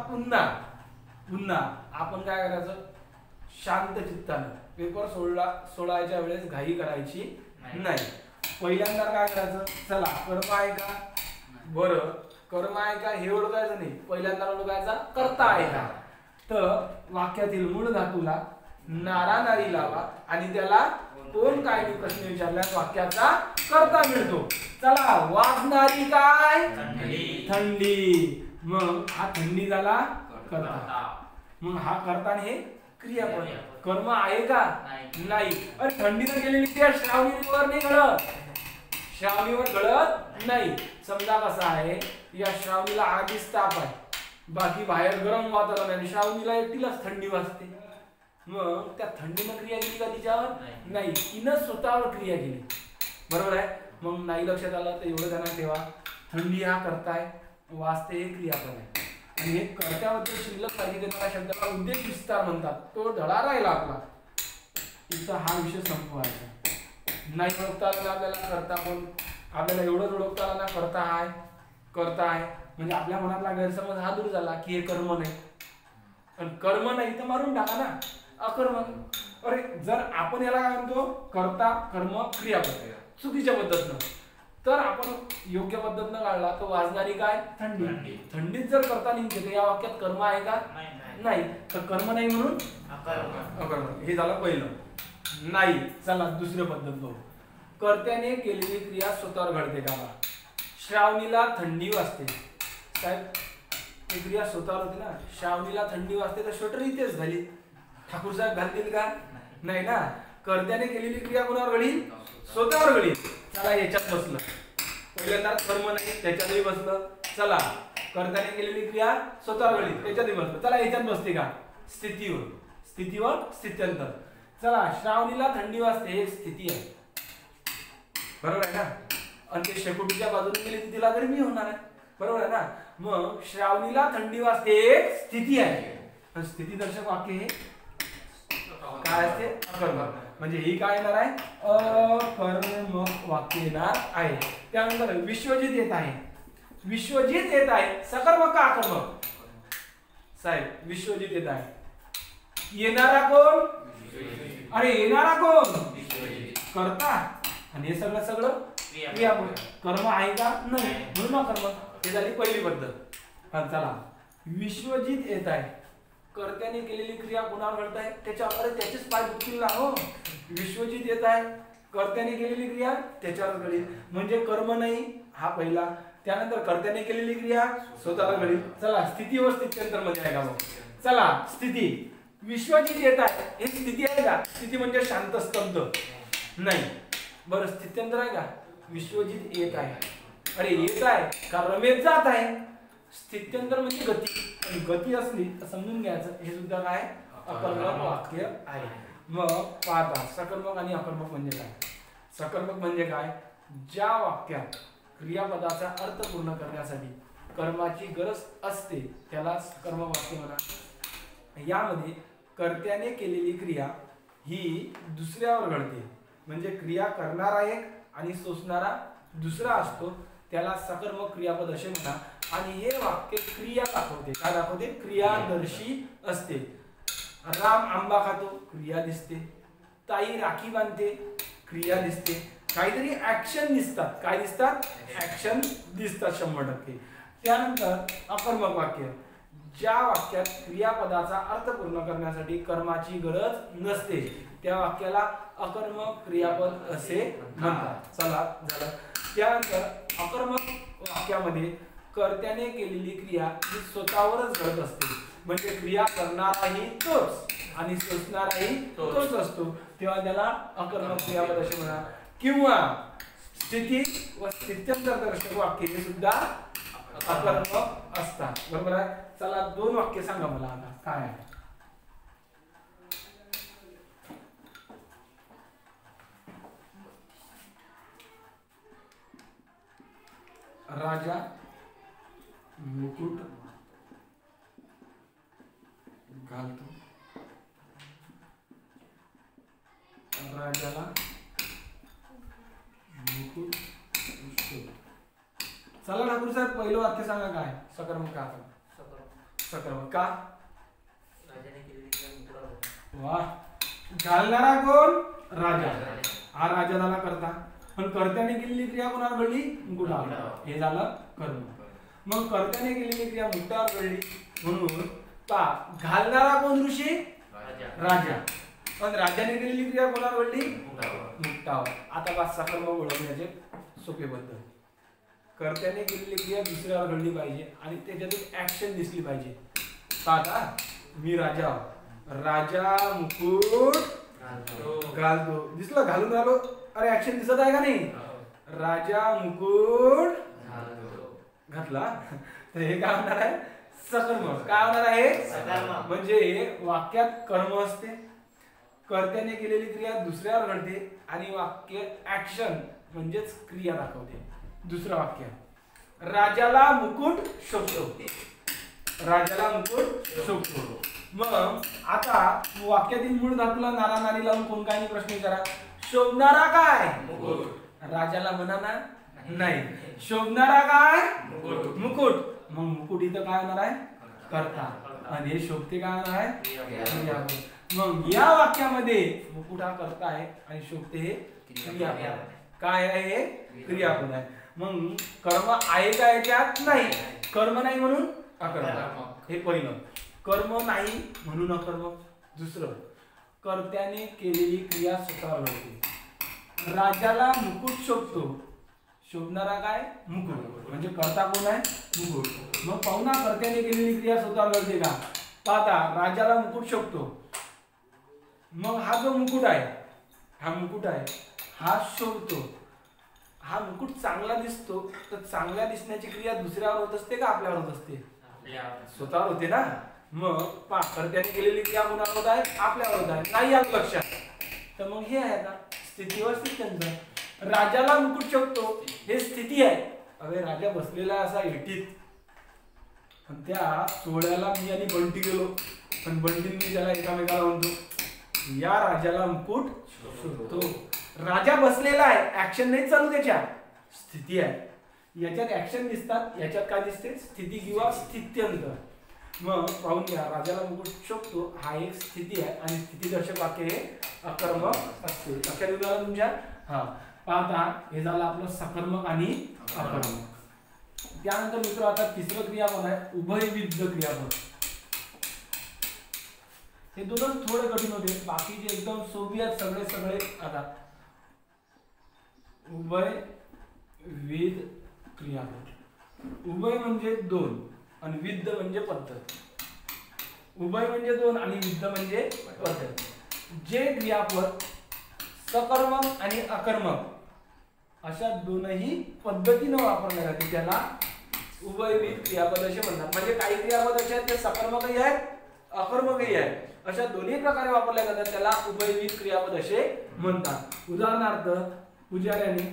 पुन्हा आपण काय करायचं? शांत चित्तानं पेपर सोडायच्या वेळेस घाई करायची नाही. पहिल्यांदा काय करायचं? चला कर्म आहे का? बरं कर्म आहे का हे ओळखायचं नाही, पहिल्यांदा ओळखायचा कर्ता आहे का. तर वाक्यातील मूळ धातूला नारा नारी लावा आणि त्याला कोण काय प्रश्न विचारल्यास वाक्याचा कर्ता मिळतो. चला वाजणारी काय? थंडी. मग हा थंडी झाला कर्ता. मग हा कर्ता हे क्रियापद. कर्म आहे का? नाही. अरे थंडीनं गेलेली त्या श्रावणीवर नाही घडत, श्रावणीवर घडत नाही. समजा कसा आहे, या श्रावणीला आधीच ताप आहे, बाकी बाहेर गरम वातावरण आहे, श्रावणीला एकटीलाच थंडी वाजते. मग त्या थंडीनं क्रिया केली का तिच्यावर? नाही, तिनं स्वतःवर क्रिया केली. बरोबर आहे. मग नाही लक्षात आलं तर एवढं त्यांना ठेवा, थंडी हा करताय, वाजते हे क्रियापद आहे. आणि हे कर्त्याबद्दल शिल्लक पाहिजे देणारा शब्दाला उद्देश विस्तार म्हणतात. तो धडा राहिला आपला. इथं हा विषय संपवायचा. नाही ओळखता आला आपल्याला करता, पण आपल्याला एवढंच ओळखता आला ना करता आहे म्हणजे आपल्या मनातला गैरसमज हा दूर झाला की हे कर्म नाही. पण कर्म नाही तर मारून टाका ना, अकर्मक. अरे जर आपण याला काय म्हणतो? कर्ता कर्म क्रियापद चुकीच्या पद्धतीनं, तर आपण योग्य पद्धतीनं काढला तर वाजणारी काय? थंडी. थंडीत जर कर्ता निघते तर या वाक्यात कर्म आहे का? नाही. तर कर्म नाही म्हणून अकर्मक. हे झालं पहिलं. नाही. चला दुसरी पद्धत बघू. कर्त्याने केलेली क्रिया स्वतःवर घडते का? श्रावणीला थंडी वाजते. साहेब ही क्रिया स्वतःवर होती ना. श्रावणीला थंडी वाजते तर स्वेटर इथेच घाली, ठाकूर साहेब घालतील का? नाही ना. कर्त्याने केलेली क्रिया कोणावर घडील? स्वतःवर घडील. चला याच्यात बसलं. पहिल्यांदा कर्म नाही त्याच्यातही बसलं. चला कर्त्याने केलेली क्रिया स्वतःवर घडील त्याच्यातही बसलं. चला याच्यात बसते का? स्थितीवर. स्थितीवर स्थित्यंतर. चला श्रावणीला थंडी वाजते एक स्थिती आहे, बरोबर आहे ना? आणि ते शेकोटीच्या बाजूने गेली तर तिला गरमी होणार आहे, बरोबर आहे ना? मग श्रावणीला थंडी वाजते एक स्थिती आहे. स्थिती दर्शक वाक्य हे काय असते? अकर्मक. म्हणजे ही काय येणार आहे? अकर्मक वाक्य येणार आहे. त्यानंतर विश्वजित येत आहे. विश्वजित येत आहे सकर्मक का अकर्मक? साहेब विश्वजित येत आहे. येणारा कोण? अरे येणारा कोण? कर्ता. आणि हे सगळं सगळं क्रियापद. कर्म आहे का? नाही, म्हणून अकर्मक. हे झाली पहिली पद्धत. चला विश्वजित येत आहे. कर्त्याने केलेली क्रिया कोणावर घडत आहे? त्याच्यावर. अरे त्याचेच पाय दुखतील ना हो. विश्वजित येत आहे कर्त्याने केलेली क्रिया त्याच्यावर घडेल. म्हणजे कर्म नाही हा पहिला. त्यानंतर कर्त्याने केलेली क्रिया स्वतःला घडेल. चला स्थिती व स्थित्यंतर मध्ये आहे का मग? चला स्थिती. विश्वजित येत आहे हे स्थिती आहे का? स्थिती म्हणजे शांत स्तब्ध नाही. बरं स्थित्यंतर आहे का? विश्वजित येत आहे. अरे येत आहे का रमेत जात आहे? स्थित्यंतर म्हणजे गती. आणि गती असली तर समजून घ्यायचं हे सुद्धा काय? अकर्मक वाक्य आहे. मग पाहता सकर्मक आणि अकर्मक म्हणजे काय? सकर्मक म्हणजे काय? ज्या वाक्यात क्रियापदाचा अर्थ पूर्ण करण्यासाठी कर्माची गरज असते त्याला सकर्मक वाक्य म्हणा. यामध्ये कर्त्याने केलेली क्रिया ही दुसऱ्यावर घडते. म्हणजे क्रिया करणारा एक आणि सोसणारा दुसरा असतो, त्याला सकर्मक क्रियापद असे म्हणा. आणि हे वाक्य क्रिया दाखवते. काय दाखवते? क्रियादर्शी असते. राम आंबा खातो क्रिया दिसते. ताई राखी बांधते क्रिया दिसते. काहीतरी ऍक्शन दिसतात. काय दिसतात? ऍक्शन दिसतात 100%. त्यानंतर अकर्मक वाक्य. ज्या वाक्यात क्रियापदाचा अर्थ पूर्ण करण्यासाठी कर्माची गरज नसते त्या वाक्याला अकर्मक क्रियापद असे म्हणतात. चला झालं. त्यानंतर अकर्मक वाक्यामध्ये कर्त्याने केलेली क्रिया ही स्वतःवरच घडत असते. म्हणजे क्रिया करणाराही तोच आणि सोसणाराही तोच असतो, तेव्हा त्याला अकर्मक क्रियापद असे म्हणा. किंवा स्थिती व स्थित्यंतर दर्शक वाक्य हे सुद्धा अकर्मक असतात, बरोबर आहे? चला 2 वाक्य सांगा मला आता काय आहे. राजा मुकुट घालतो. राजाला मुकुट शोधतो. चला ठाकूर साहेब पहिलं वाक्य सांगा काय? सकर्मक का? सकर्मक का? वाह. घालणारा कोण? राजा. हा राजा झाला करता. पण कर्त्याने केलेली क्रिया कोणावर घडली? मुकुटावर. हे झालं कर्म. मग कर्त्याने केलेली क्रिया मुकुटावर घडली म्हणून घालणारा कोण? ऋषी राजा. पण राजाने केलेली क्रिया कोणावर घडली? मुकुटावर. आता बस सकर्मक ओळखण्याचे सोपे पद्धत. कर्त्याने केलेली क्रिया दुसऱ्यावर घडली पाहिजे आणि त्याच्यातून ऍक्शन दिसली पाहिजे. आता मी राजा, राजा मुकुट घालतो. दिसलं? घालून आलो. अरे ऍक्शन दिसत आहे का नाही? राजा मुकुट घातला. तर हे काय होणार आहे? सकर्मक. काय होणार आहे? म्हणजे वाक्यात कर्म असते, कर्त्याने केलेली क्रिया दुसऱ्यावर घडते आणि वाक्य ऍक्शन म्हणजेच क्रिया दाखवते. दुसरं वाक्य राजाला मुकुट शोभतो. राजाला मुकुट शोभतो. मग आता वाक्यातील मूळ धातूला नारा नारी लावून कोण काही प्रश्न विचारा. शोभणारा काय? मुकुट. राजाला म्हणा ना नाही. शोभणारा काय? मुकुट. मग मुकुट इथं काय होणार आहे? कर्ता. आणि हे शोभते काय होणार आहे? मग या वाक्यामध्ये मुकुट हा कर्ता आहे आणि शोभते हे क्रियापद. काय आहे? हे क्रियापद आहे. मग कर्म आहे का याच्यात? नाही. कर्म नाही म्हणून अकर्मक. हे पहिलं. कर्म नाही म्हणून अकर्मक. दुसरं कर्त्याने केलेली क्रिया स्वतःवर घडते. राजाला मुकुट शोभतो. शोभणारा काय? मुकुट. म्हणजे कर्ता कोण आहे? मुकुट. मग पाहुणा कर्त्याने केलेली क्रिया स्वतःवर घडते का? पाहता राजाला मुकुट शोभतो. मग हा जो मुकुट आहे हा मुकुट आहे, हा शोभतो, हा मुकुट चांगला दिसतो, तर चांगल्या दिसण्याची क्रिया दुसऱ्यावर होत असते का आपल्यावर होत असते? स्वतःवर होते ना. मग कर्त्याने केलेली क्रिया कुणावर होत आहे? आपल्यावर होत आहे. नाही आलं लक्षात, तर मग हे आहे आता स्थितीवर स्थित्यंतर. राजाला मुकुट शोभतो हे स्थिती आहे. अरे राजा बसलेला असा एटीत, पण त्या सोहळ्याला मी आणि बंटी गेलो, पण बंटीने मी त्याला एकामेकाला म्हणतो या राजाला मुकुट शोभतो. राजा बसलेला आहे, ऍक्शन नाही चालू, त्याच्या स्थिती आहे. याच्यात ऍक्शन दिसतात, याच्यात काय दिसते? स्थिती किंवा स्थित्यंतर. मग पाहून घ्या, राजाला मुकुट शोभतो हा एक स्थिती आहे आणि स्थितीदर्शक वाक्य हे अकर्मक असते. लक्षात येऊन आलं तुमच्या? हा पाहता हे झालं आपलं सकर्मक आणि अकर्मक. त्यानंतर मित्र आता तिसरं क्रियापद आहे उभयविध क्रियापद. हे दोनच थोडे कठीण होते, बाकीचे एकदम सोपी आहेत सगळे सगळे. आता उभयविध क्रियापद, उभय म्हणजे दोन आणि विद्ध म्हणजे पद्धत. उभय म्हणजे दोन आणि विद्ध म्हणजे पद्धत. जे क्रियापद सकर्मक आणि अकर्मक अशा दोनही पद्धतीने वापरले जाते त्याला उभयविध क्रियापद असे म्हणतात. म्हणजे काही क्रियापद असे आहेत ते सकर्मकही आहेत अकर्मकही आहेत, अशा दोन्ही प्रकारे वापरल्या जातात, त्याला उभयविध क्रियापद असे म्हणतात. उदाहरणार्थ पुजाऱ्याने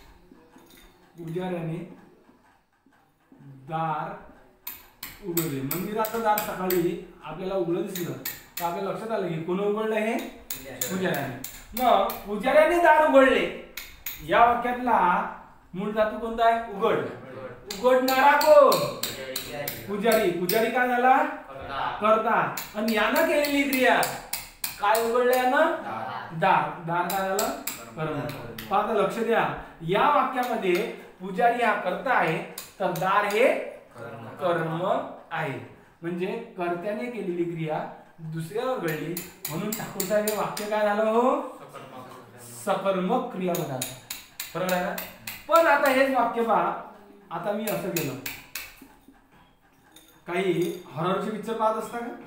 दार उघडले. मंदिराचं दार सकाळी आपल्याला उघडं दिसलं तर आपल्या लक्षात आलं की कोण उघडलं? हे पुजाऱ्याने. मग पुजाऱ्याने दार उघडले या वाक्यातला मूळ धातू कोणता आहे? उघड. उघडणारा कोण? पुजारी. पुजारी काय झाला? करता. आणि यानं केलेली क्रिया काय उघडलं? यानं दार. दार काय झालं? कर्म. आता लक्ष द्या, या वाक्यामध्ये पुजारी हा करता आहे तर दार हे कर्म आहे. म्हणजे कर्त्याने केलेली क्रिया दुसऱ्यावर घडली म्हणून ठाकूर साहेब हे वाक्य काय झालं? हो सकर्मक क्रियापद झालं. बरोबर आहे ना? पण आता हेच वाक्य पहा, आता मी असं केलं, काही हॉररचे पिक्चर पाहत असता का?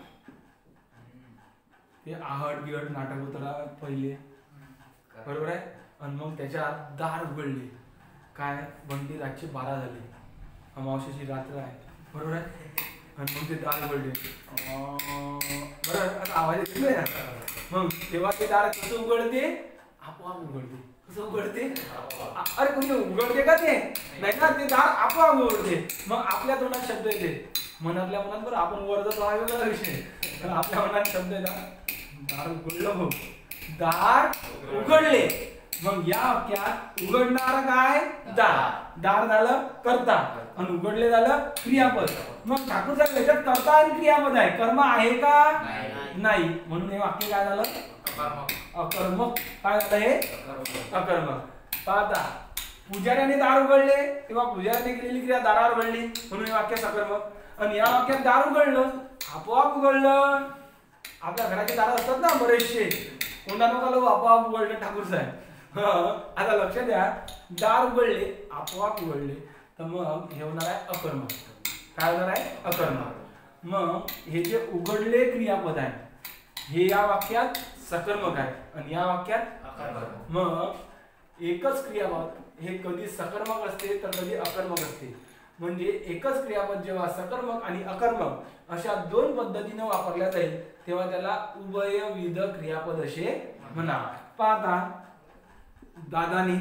ते आहट गिहट नाटक होतं पहिले, बरोबर आहे. आणि मग त्याच्यात दार उघडले, काय बंटी रातचे 12 झाले, अमावस्येची रात्र आहे, बरोबर आहे. आणि मग ते दार उघडले, बरोबर. आता आवाज येतोय ना. मग तेव्हा ते दार कसं उघडते? आपोआप उघडते. कसं उघडते? अरे कोणी उघडते का? ते नाही ना, ते दार आपोआप उघडते. मग आपल्या तोंडात शब्द येते, मनातल्या मनात. बरं आपण वर जातो हा वेगळा विषय, पण आपल्या मनात शब्द येतात दार उघडलं. हो दार उघडले. मग या वाक्यात उघडणार काय? दार. दार झालं कर्ता आणि उघडले झालं क्रियापद. मग ठाकूर साहेब याच्यात कर्ता आणि क्रियापद आहे, कर्म आहे का? नाही. म्हणून हे वाक्य काय झालं? अकर्मक. काय झालं हे? अकर्मक. पाहता पुजाऱ्याने दार उघडले तेव्हा पुजाऱ्याने केलेली क्रिया दारावर उघडली म्हणून हे वाक्य सकर्मक. आणि या वाक्यात दार उघडलं आपोआप उघडलं. आपल्या घराचे दार असतात ना बरेचसे, कोणता नका आपोआप उघडलं ठाकूर साहेब. आता लक्ष द्या, दार उघडले आपोआप उघडले तर मग हे होणार आहे अकर्मक. काय होणार आहे? अकर्मक. मग हे जे उघडले क्रियापद आहे हे या वाक्यात सकर्मक आहे आणि या वाक्यात अकर्मक. मग एकच क्रियापद हे कधी सकर्मक असते तर कधी अकर्मक असते. म्हणजे एकच क्रियापद जेव्हा सकर्मक आणि अकर्मक अशा दोन पद्धतीने वापरल्या जाईल तेव्हा त्याला उभयविध क्रियापद असे म्हणा. पाहता दादाने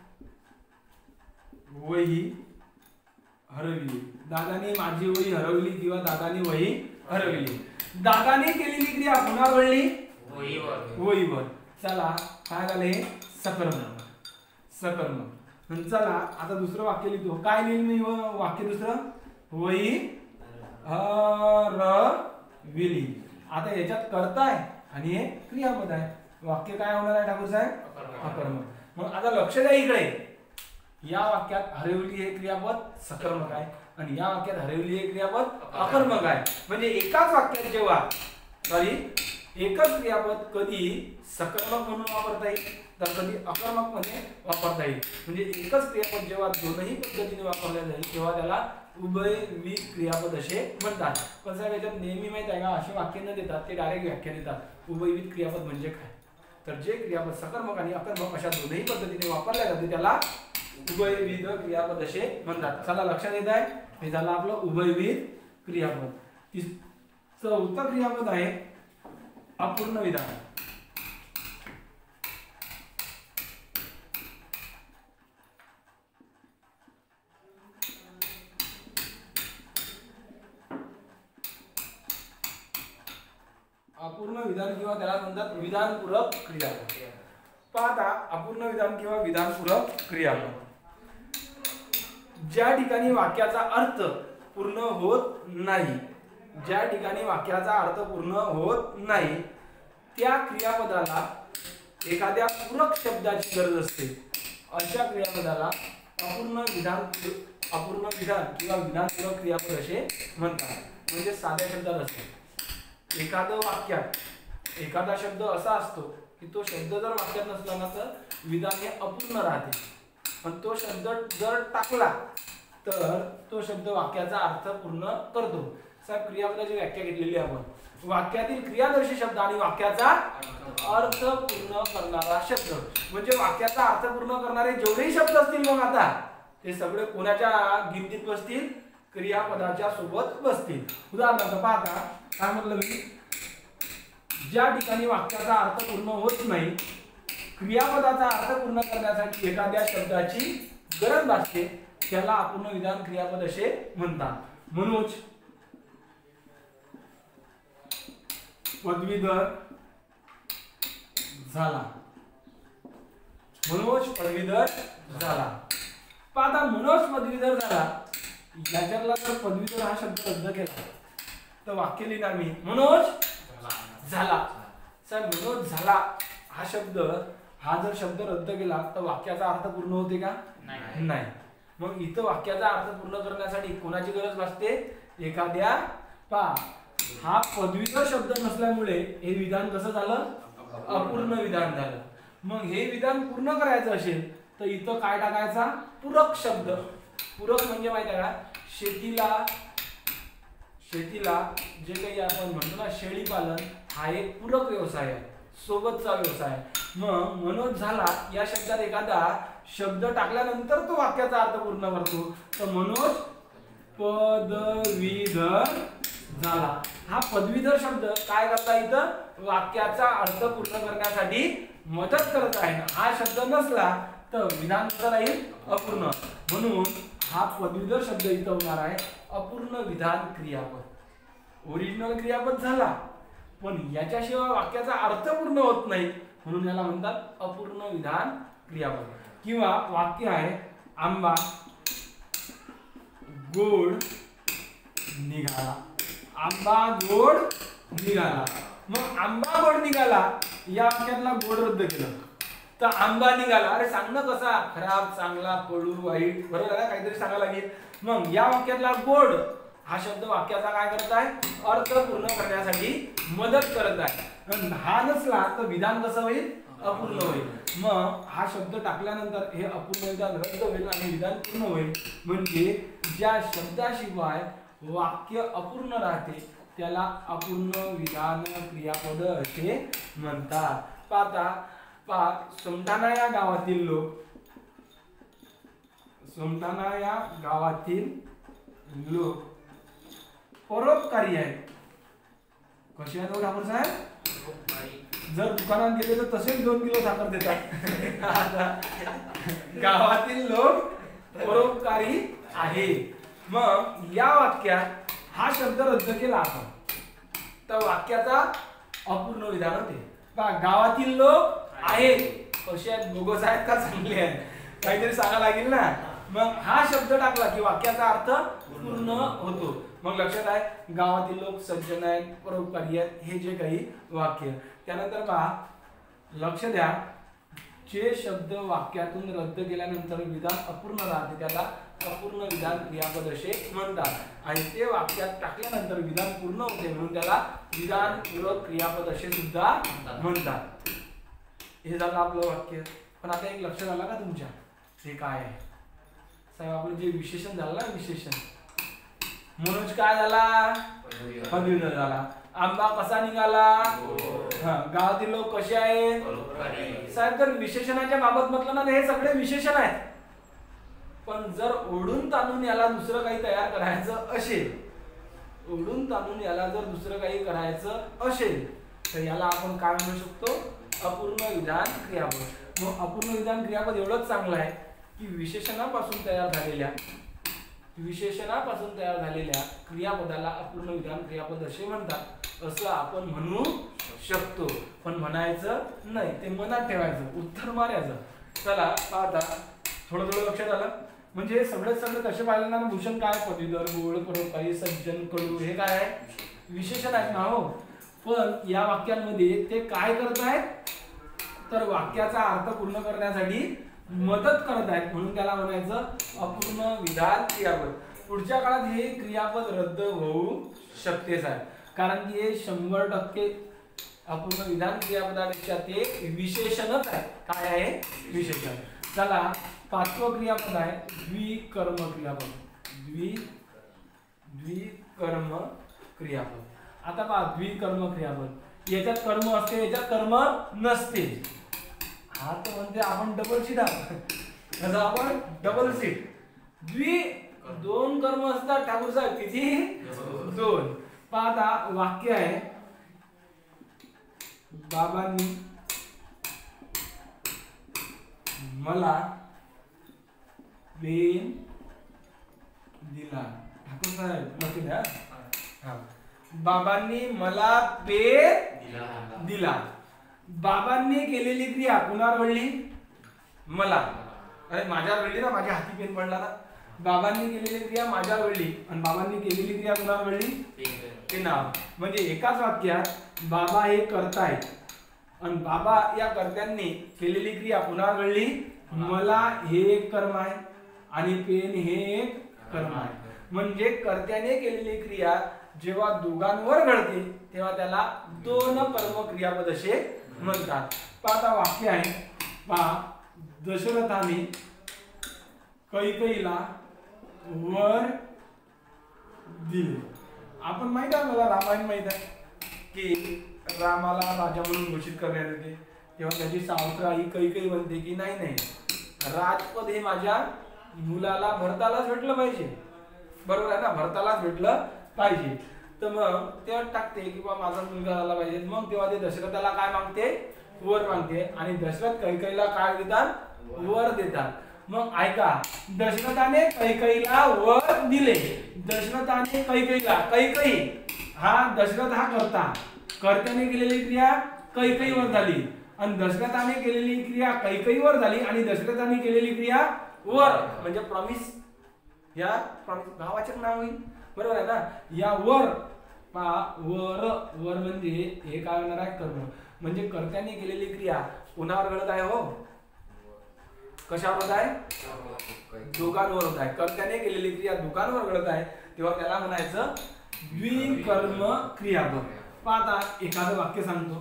वही हरवली. दादाने माझी वही हरवली किंवा दादाने वही हरवली. दादाने केलेली क्रिया पुन्हा घडली वहीवर. चला काय झाले? सकर्मक. सकर्मक. चला आता दुसरं वाक्य लिहितो. काय लिहिलं मी वाक्य दुसरं? वही हरवली. आता याच्यात कर्ता आहे आणि हे क्रियापद आहे. वाक्य काय होणार आहे ठाकूर साहेब? अकर्मक. मग आता लक्ष द्या इकडे, या वाक्यात हरवली हे क्रियापद सकर्मक आहे आणि या वाक्यात हरवली हे क्रियापद अकर्मक आहे. म्हणजे एकाच वाक्यात जेव्हा एकच क्रियापद कधी सकर्मक म्हणून वापरता येईल तर कधी अकर्मक मध्ये वापरता येईल. म्हणजे एकच क्रियापद जेव्हा दोनही पद्धतीने वापरले जाईल तेव्हा त्याला उभयविध क्रियापद असे म्हणतात. पण साहेब याच्यात नेहमी माहित आहे का, असे वाक्य न देतात ते डायरेक्ट व्याख्या देतात. उभयविध क्रियापद म्हणजे काय तर जे क्रियापद सकर्मक आणि अकर्मक अशा दोन्ही पद्धतीने वापरल्या जाते त्याला उभयविध क्रियापद असे म्हणतात. चला लक्षात येत आहे, हे झालं आपलं उभयविध क्रियापद. चौथं क्रियापद आहे अपूर्ण विधान. अपूर्ण विधान किंवा त्याला म्हणतात विधानपूरक क्रियापद. पाहता अपूर्ण विधान किंवा विधानपूरक क्रियापद, ज्या ठिकाणी वाक्याचा अर्थ पूर्ण होत नाही, ज्या ठिकाणी वाक्याचा अर्थ पूर्ण होत नाही त्या क्रियापदाला एखाद्या पूरक शब्दाची गरज असते. अशा क्रियापदाला अपूर्ण विधान किंवा विधानपूरक क्रियापद असे म्हणतात. म्हणजे साध्या शब्दात असते, एखादं वाक्यात एखादा शब्द असा असतो की तो शब्द जर वाक्यात नसला ना तर विधान हे अपूर्ण राहते. पण तो शब्द जर टाकला तर तो शब्द वाक्याचा अर्थ पूर्ण करतो. साहेब क्रियापदाची व्याख्या घेतलेली आपण, वाक्यातील क्रियादर्शी शब्द आणि वाक्याचा अर्थ पूर्ण करणारा शब्द. म्हणजे वाक्याचा अर्थ पूर्ण करणारे जेवढेही शब्द असतील मग आता ते सगळे कोणाच्या गिनतीत बसतील, क्रियापदाच्या सोबत बसतील. उदाहरणार्थ पाहता काय म्हटलं मी, ज्या ठिकाणी वाक्याचा अर्थ पूर्ण होत नाही, क्रियापदाचा अर्थ पूर्ण करण्यासाठी एखाद्या शब्दाची गरज भासते त्याला अपूर्ण विधान क्रियापद असे म्हणतात. मनोज पदवीधर झाला. मनोज पदवीधर झाला. पाहता मनोज पदवीधर झाला याच्यातला जर पदवीधर हा शब्द रद्द केला तर वाक्य लिहिणार मी मनोज झाला. सर मनोज झाला हा शब्द, हा जर शब्द रद्द केला तर वाक्याचा अर्थ पूर्ण होते का? नाही. मग इथं वाक्याचा अर्थ पूर्ण करण्यासाठी कोणाची गरज भासते? एखाद्या हा पदवीधर शब्द नसल्यामुळे हे विधान कसं झालं? अपूर्ण विधान झालं. मग हे विधान पूर्ण करायचं असेल तर इथं काय टाकायचा? पूरक शब्द. पूरक म्हणजे माहिती आहे का, शेतीला जे काही आपण म्हणतो ना शेळी पालन हा एक पूरक व्यवसाय आहे, सोबतचा व्यवसाय. मग मनोज झाला या शब्दात एखादा शब्द टाकल्यानंतर तो वाक्याचा अर्थ पूर्ण करतो. तर मनोज पदवीधर झाला. हा पदवीधर शब्द काय करता? इथं वाक्याचा अर्थ पूर्ण करण्यासाठी मदत करत आहे. हा शब्द नसला तर विधान कसं राहील? अपूर्ण. म्हणून हा पदवीधर शब्द इथं होणार आहे अपूर्ण विधान क्रियापद. ओरिजिनल क्रियापद झाला पण याच्याशिवाय वाक्याचा अर्थ पूर्ण होत नाही म्हणून याला म्हणतात अपूर्ण विधान क्रियापद. किंवा वाक्य आहे आंबा गोड निघाला. आंबा गोड निघाला. मग आंबा गोड निघाला या वाक्यातला गोड रद्द केलं तर आंबा निघाला. अरे सांगणं कसा? खराब, चांगला, कडू, वाईट, बरोबर आहे, काहीतरी सांगायला लागेल. मग या वाक्यातला गोड हा शब्द वाक्याचा काय करत आहे? अर्थ पूर्ण करण्यासाठी मदत करत आहे. हा नसला तर विधान कसं होईल? अपूर्ण होईल. मग हा शब्द टाकल्यानंतर हे अपूर्ण विधान रद्द होईल आणि विधान पूर्ण होईल. म्हणजे ज्या शब्दाशिवाय वाक्य अपूर्ण राहते त्याला अपूर्ण विधान क्रियापद असे म्हणतात. सोमठाणा या गावातील लोक परोपकारी आहेत. कसे आहेत ठाकूर साहेब? जर दुकानात गेले तर तसेच 2 किलो साखर देतात. गावातील लोक परोपकारी आहे. मग या वाक्यात हा शब्द रद्द केला आपण तर वाक्याचा अपूर्ण विधान होते. गावातील लोक आहेत, कसे आहेत? बोगस आहेत का चांगले आहेत? काहीतरी सांगायला लागेल ना. मग हा शब्द टाकला की वाक्याचा अर्थ पूर्ण होतो. मग लक्षात आहे गावातील लोक सज्जन आहेत, परोपकारी आहेत, हे जे काही वाक्य. त्यानंतर पहा, लक्ष द्या, जे शब्द वाक्यातून रद्द केल्यानंतर विधान अपूर्ण राहते त्याला अपूर्ण विधान क्रियापद असे म्हणतात. आणि ते वाक्यात टाकल्यानंतर विधान पूर्ण होते म्हणून त्याला विधानपूरक क्रियापद असे सुद्धा म्हणतात. हे झालं आपलं वाक्य. पण आता एक लक्षात आलं का तुमच्या? हे काय आहे साहेब? आपलं जे विशेषण झालं ना, विशेषण. मनोज काय झाला? पदवीधर झाला. आंबा कसा निघाला? हा, गावातील लोक कसे आहेत? साहेब तर विशेषणाच्या बाबत म्हटलं ना, हे सगळे विशेषण आहेत. पण जर ओढून ताणून याला दुसरं काही तयार करायचं असेल, ओढून ताणून याला जर दुसरं काही करायचं असेल तर याला आपण काय म्हणू शकतो? अपूर्ण विधान क्रियापद. मग अपूर्ण विधान क्रियापद एवढंच चांगलं आहे की विशेषणापासून तयार झालेल्या क्रियापदाला अपूर्ण विधान क्रियापद असे म्हणतात, असं आपण म्हणू शकतो. पण म्हणायचं नाही, ते मनात ठेवायचं, उत्तर मारायचं. चला आता थोडं लक्षात आलं. म्हणजे सगळे कसे पाहिलं ना, भूषण काय? पदवीधर, गोड, परोपकारी, सज्जन, कडू, हे काय आहे? विशेषण आहेत ना हो. पण या वाक्यांमध्ये ते काय करत आहेत? तर वाक्याचा अर्थ पूर्ण करण्यासाठी मदत करत आहेत, म्हणून त्याला म्हणायचं अपूर्ण विधान क्रियापद. पुढच्या काळात हे क्रियापद रद्द होऊ शकतेच आहे, कारण की हे 100% अपूर्ण विधान क्रियापदापेक्षा ते विशेषणच आहे. काय आहे? विशेषण. चला पाचवं क्रियापद आहे द्विकर्म क्रियापद. द्विकर्म क्रियापद. आता पहा, द्विकर्म क्रियापद, याच्यात कर्म असते, याच्यात कर्म नसते. हा तर म्हणते आपण डबल सीट आहोत, आपण डबल सीट. दोन कर्म असतात ठाकूर साहेब, किती? दोन. पाहता वाक्य आहे, बाबांनी मला पेन दिला. ठाकूर साहेब लक्ष द्या. बाबांनी मला पेन दिला. बाबांनी केलेली क्रिया कुणावर वळली? मला. अरे माझ्यावर वळली ना, माझ्या हाती पेन पडला ना. बाबांनी केलेली क्रिया माझ्यावर वळली आणि बाबांनी केलेली क्रिया कुणावर वळली? पेनावर. म्हणजे एकाच वाक्यात बाबा हे करतायत आणि बाबा या कर्त्यांनी केलेली क्रिया कुणावर वळली? मला हे एक कर्म आहे आणि पेन हे एक कर्म आहे. म्हणजे कर्त्याने केलेली क्रिया जेव्हा दोघांवर घडते तेव्हा त्याला दोन कर्म क्रियापद असे म्हणतात. पाहता वाक्य आहे, पहा, दशरथाने कैकेयीला वर दिले. आपण माहित आहे, मला रामायण माहित आहे की रामाला राजा म्हणून घोषित करण्यात येते, तेव्हा त्याची सावत्र आई कैकेयी म्हणते की नाही, राजपद हे माझ्या मुलाला भरतालाच भेटलं पाहिजे. बरोबर आहे ना, भरतालाच भेटलं पाहिजे. तर मग तेव्हा टाकते की बा माझा मुलगा झाला पाहिजे. मग तेव्हा ते दशरथाला काय मागते? वर मागते. आणि दशरथ कैकेयीला काय देतात? वर देतात. मग ऐका, दशरथाने कैकेयीला वर दिले. दशरथाने कैकेयीला, कैकेयी हा दशरथ हा कर्त्याने केलेली क्रिया कैकेयीवर झाली आणि दशरथाने केलेली क्रिया कैकेयीवर झाली आणि दशरथाने केलेली क्रिया वर, म्हणजे प्रॉमिस. या प्रॉमिस गावाचे नाव होईल. बरोबर आहे ना. या वर वर म्हणजे हे काय होणार आहे? कर्म. म्हणजे कर्त्याने केलेली क्रिया कोणावर घडत आहे? हो, कशावर होत आहे? दोघांवर होत आहे. कर्त्याने केलेली क्रिया दोघांवर घडत आहे, तेव्हा त्याला म्हणायचं द्विकर्म क्रियापद. पाहता एखादं वाक्य सांगतो,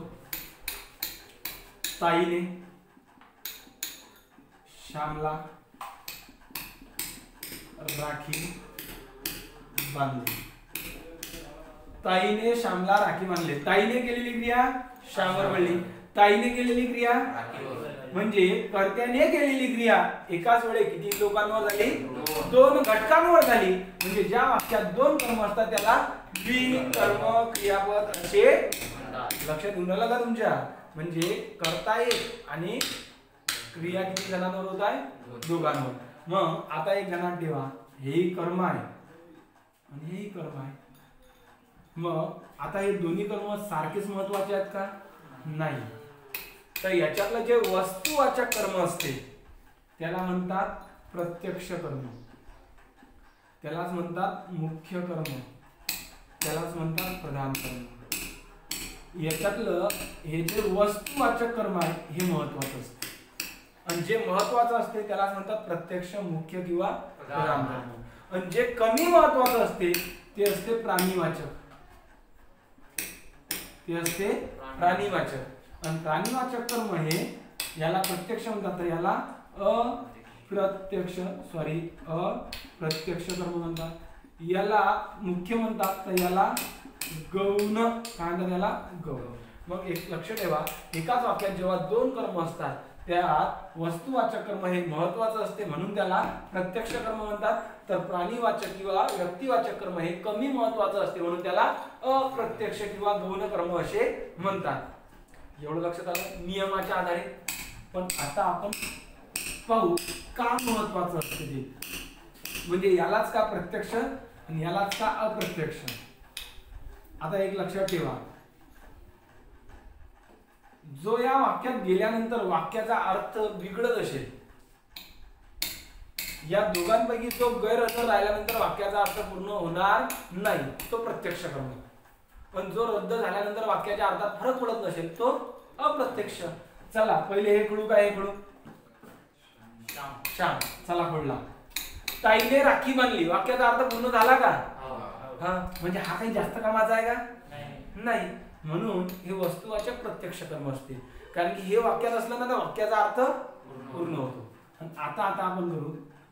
ताईने श्यामला राखी बांधली. ताईने श्यामला राखी बांधली. ताईने केलेली क्रिया श्यामवर वळली. ताईने केलेली क्रिया म्हणजे कर्त्याने केलेली क्रिया एकाच वेळी किती लोकांवर झाली? दोन घटकांवर झाली. म्हणजे ज्या वाक्यात दोन कर्म असतात त्याला द्विकर्म क्रियापद असे लक्षात येऊन राहिलं का तुमच्या? म्हणजे कर्ता एक आणि क्रिया किती जणांवर होत आहे? दोघांवर. मग आता एक जणांना ठेवा, हेही कर्म आहे आणि हेही कर्म आहे. मग आता हे दोन्ही कर्म सारखेच महत्वाचे आहेत का? नाही. तर याच्यातलं जे वस्तुवाचक कर्म असते त्याला म्हणतात प्रत्यक्ष कर्म, त्यालाच म्हणतात मुख्य कर्म, त्यालाच म्हणतात प्रधान कर्म. याच्यातलं हे जे वस्तुवाचक कर्म आहे हे महत्वाचं असते आणि जे महत्वाचं असते त्यालाच म्हणतात प्रत्यक्ष, मुख्य किंवा प्रधान कर्म. आणि जे कमी महत्वाचं असते ते असते प्राणीवाचक, ते असते प्राणीवाचक. आणि प्राणीवाचक कर्म हे याला प्रत्यक्ष म्हणतात, तर याला अप्रत्यक्ष कर्म म्हणतात. याला मुख्य म्हणतात, तर याला गौण काय म्हणतात त्याला गौण. मग एक लक्ष ठेवा, एकाच वाक्यात जेव्हा दोन कर्म असतात त्यात वस्तुवाचक कर्म हे महत्वाचं असते म्हणून त्याला प्रत्यक्ष कर्म म्हणतात, तर प्राणीवाचक किंवा व्यक्तिवाचक कर्म हे कमी महत्वाचं असते म्हणून त्याला अप्रत्यक्ष किंवा गौण कर्म असे म्हणतात. एवढं लक्षात आलं नियमाच्या आधारे. पण आता आपण पाहू का महत्वाचं असते ते, म्हणजे यालाच का प्रत्यक्ष आणि यालाच का अप्रत्यक्ष. आता एक लक्षात ठेवा, जो या वाक्यात गेल्यानंतर वाक्याचा अर्थ बिघडत असेल, या दोघांपैकी जो गैरहजर राहिल्यानंतर वाक्याचा अर्थ पूर्ण होणार नाही तो प्रत्यक्ष कर्म. पण जो रद्द झाल्यानंतर वाक्याच्या अर्थात फरक पडत नसेल तो अप्रत्यक्ष. चला पहिले हे खडू काय, हे खडू श्याम. चला खोडला. ताईने राखी बांधली, वाक्याचा अर्थ पूर्ण झाला का? हा, म्हणजे हा काही जास्त कामाचा आहे का? नाही. म्हणून हे वस्तुवाचक प्रत्यक्ष कर्म असते, कारण की हे वाक्यात असलं ना तर वाक्याचा अर्थ पूर्ण होतो. आता आपण करू.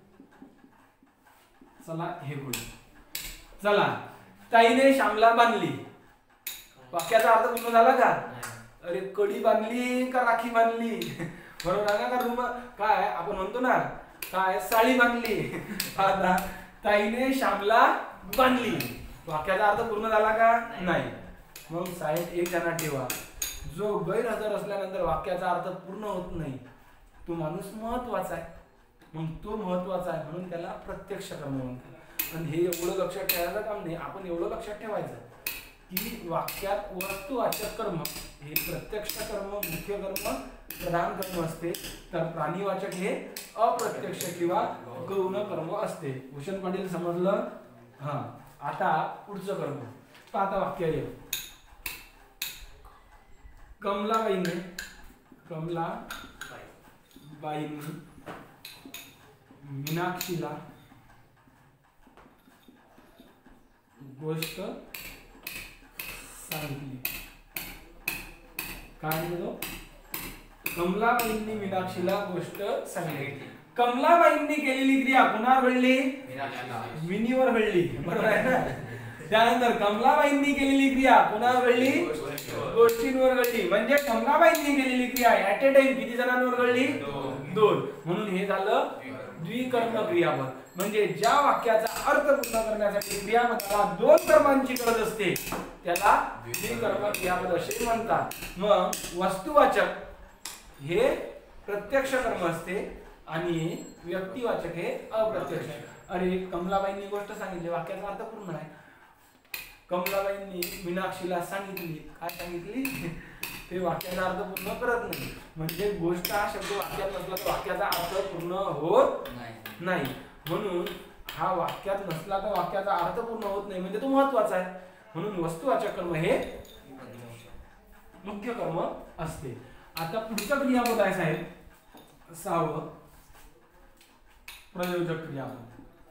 चला हे करू. चला ताईने श्यामला बांधली, वाक्याचा अर्थ पूर्ण झाला का? अरे कडी बांधली का राखी बांधली? बरोबर आहे ना? का रूम काय आपण म्हणतो ना काय साडी बांधली. आता ताईने श्यामला बांधली, वाक्याचा अर्थ पूर्ण झाला का? नाही. मग साहेब एक ध्यानात ठेवा, जो गैरहजर असल्यानंतर वाक्याचा अर्थ पूर्ण होत नाही तो माणूस महत्वाचा आहे. मग तो महत्वाचा आहे म्हणून त्याला प्रत्यक्ष कर्म म्हणतात. आणि हे एवढं लक्षात ठेवायचं काम नाही, आपण एवढं लक्षात ठेवायचं की वाक्यात वस्तुवाचक कर्म हे प्रत्यक्ष कर्म, मुख्य कर्म, प्रधान कर्म असते, तर प्राणीवाचक हे अप्रत्यक्ष किंवा गौण कर्म असते. भूषण पाटील समजलं? हा. आता पुढचं कर्म. आता वाक्य आहे, कमलाबाईंनी मीनाक्षीला गोष्ट सांगितली. काय म्हणतो? कमलाबाईंनी मीनाक्षीला गोष्ट सांगितली. कमलाबाईंनी केलेली क्रिया कुणावर घडली? मिनीवर घडली. बरोबर आहे ना? त्यानंतर कमलाबाईंनी केलेली क्रिया कुणावर घडली? गोष्टींवर घडली. म्हणजे कमलाबाईंनी केलेली क्रिया ऍट ए टाइम किती जणांवर घडली? दोन. म्हणून हे झालं द्विकर्म क्रियापद. म्हणजे ज्या वाक्याचा अर्थ पूर्ण करण्यासाठी क्रियापदाला दोन कर्मांची गरज असते त्याला द्विकर्म क्रियापद असे म्हणतात. मग वस्तुवाचक हे प्रत्यक्ष कर्म असते आणि व्यक्तिवाचक हे अप्रत्यक्ष. अरे कमलाबाईंनी गोष्ट सांगितली, वाक्याचा अर्थ पूर्ण आहे. कमलाबाईंनी मीनाक्षीला सांगितली, काय सांगितली? ते वाक्याचा अर्थ पूर्ण करत नाही. म्हणजे गोष्ट हा शब्द वाक्यात नसला तर वाक्याचा अर्थ पूर्ण होत नाही. म्हणून हा वाक्यात नसला तर वाक्याचा अर्थ पूर्ण होत नाही, म्हणजे तो महत्वाचा आहे. म्हणून वस्तुवाचक कर्म हे मुख्य कर्म असते. आता पुढचं क्रियापद आहे साहेब 6वं, प्रयोजक क्रियापद.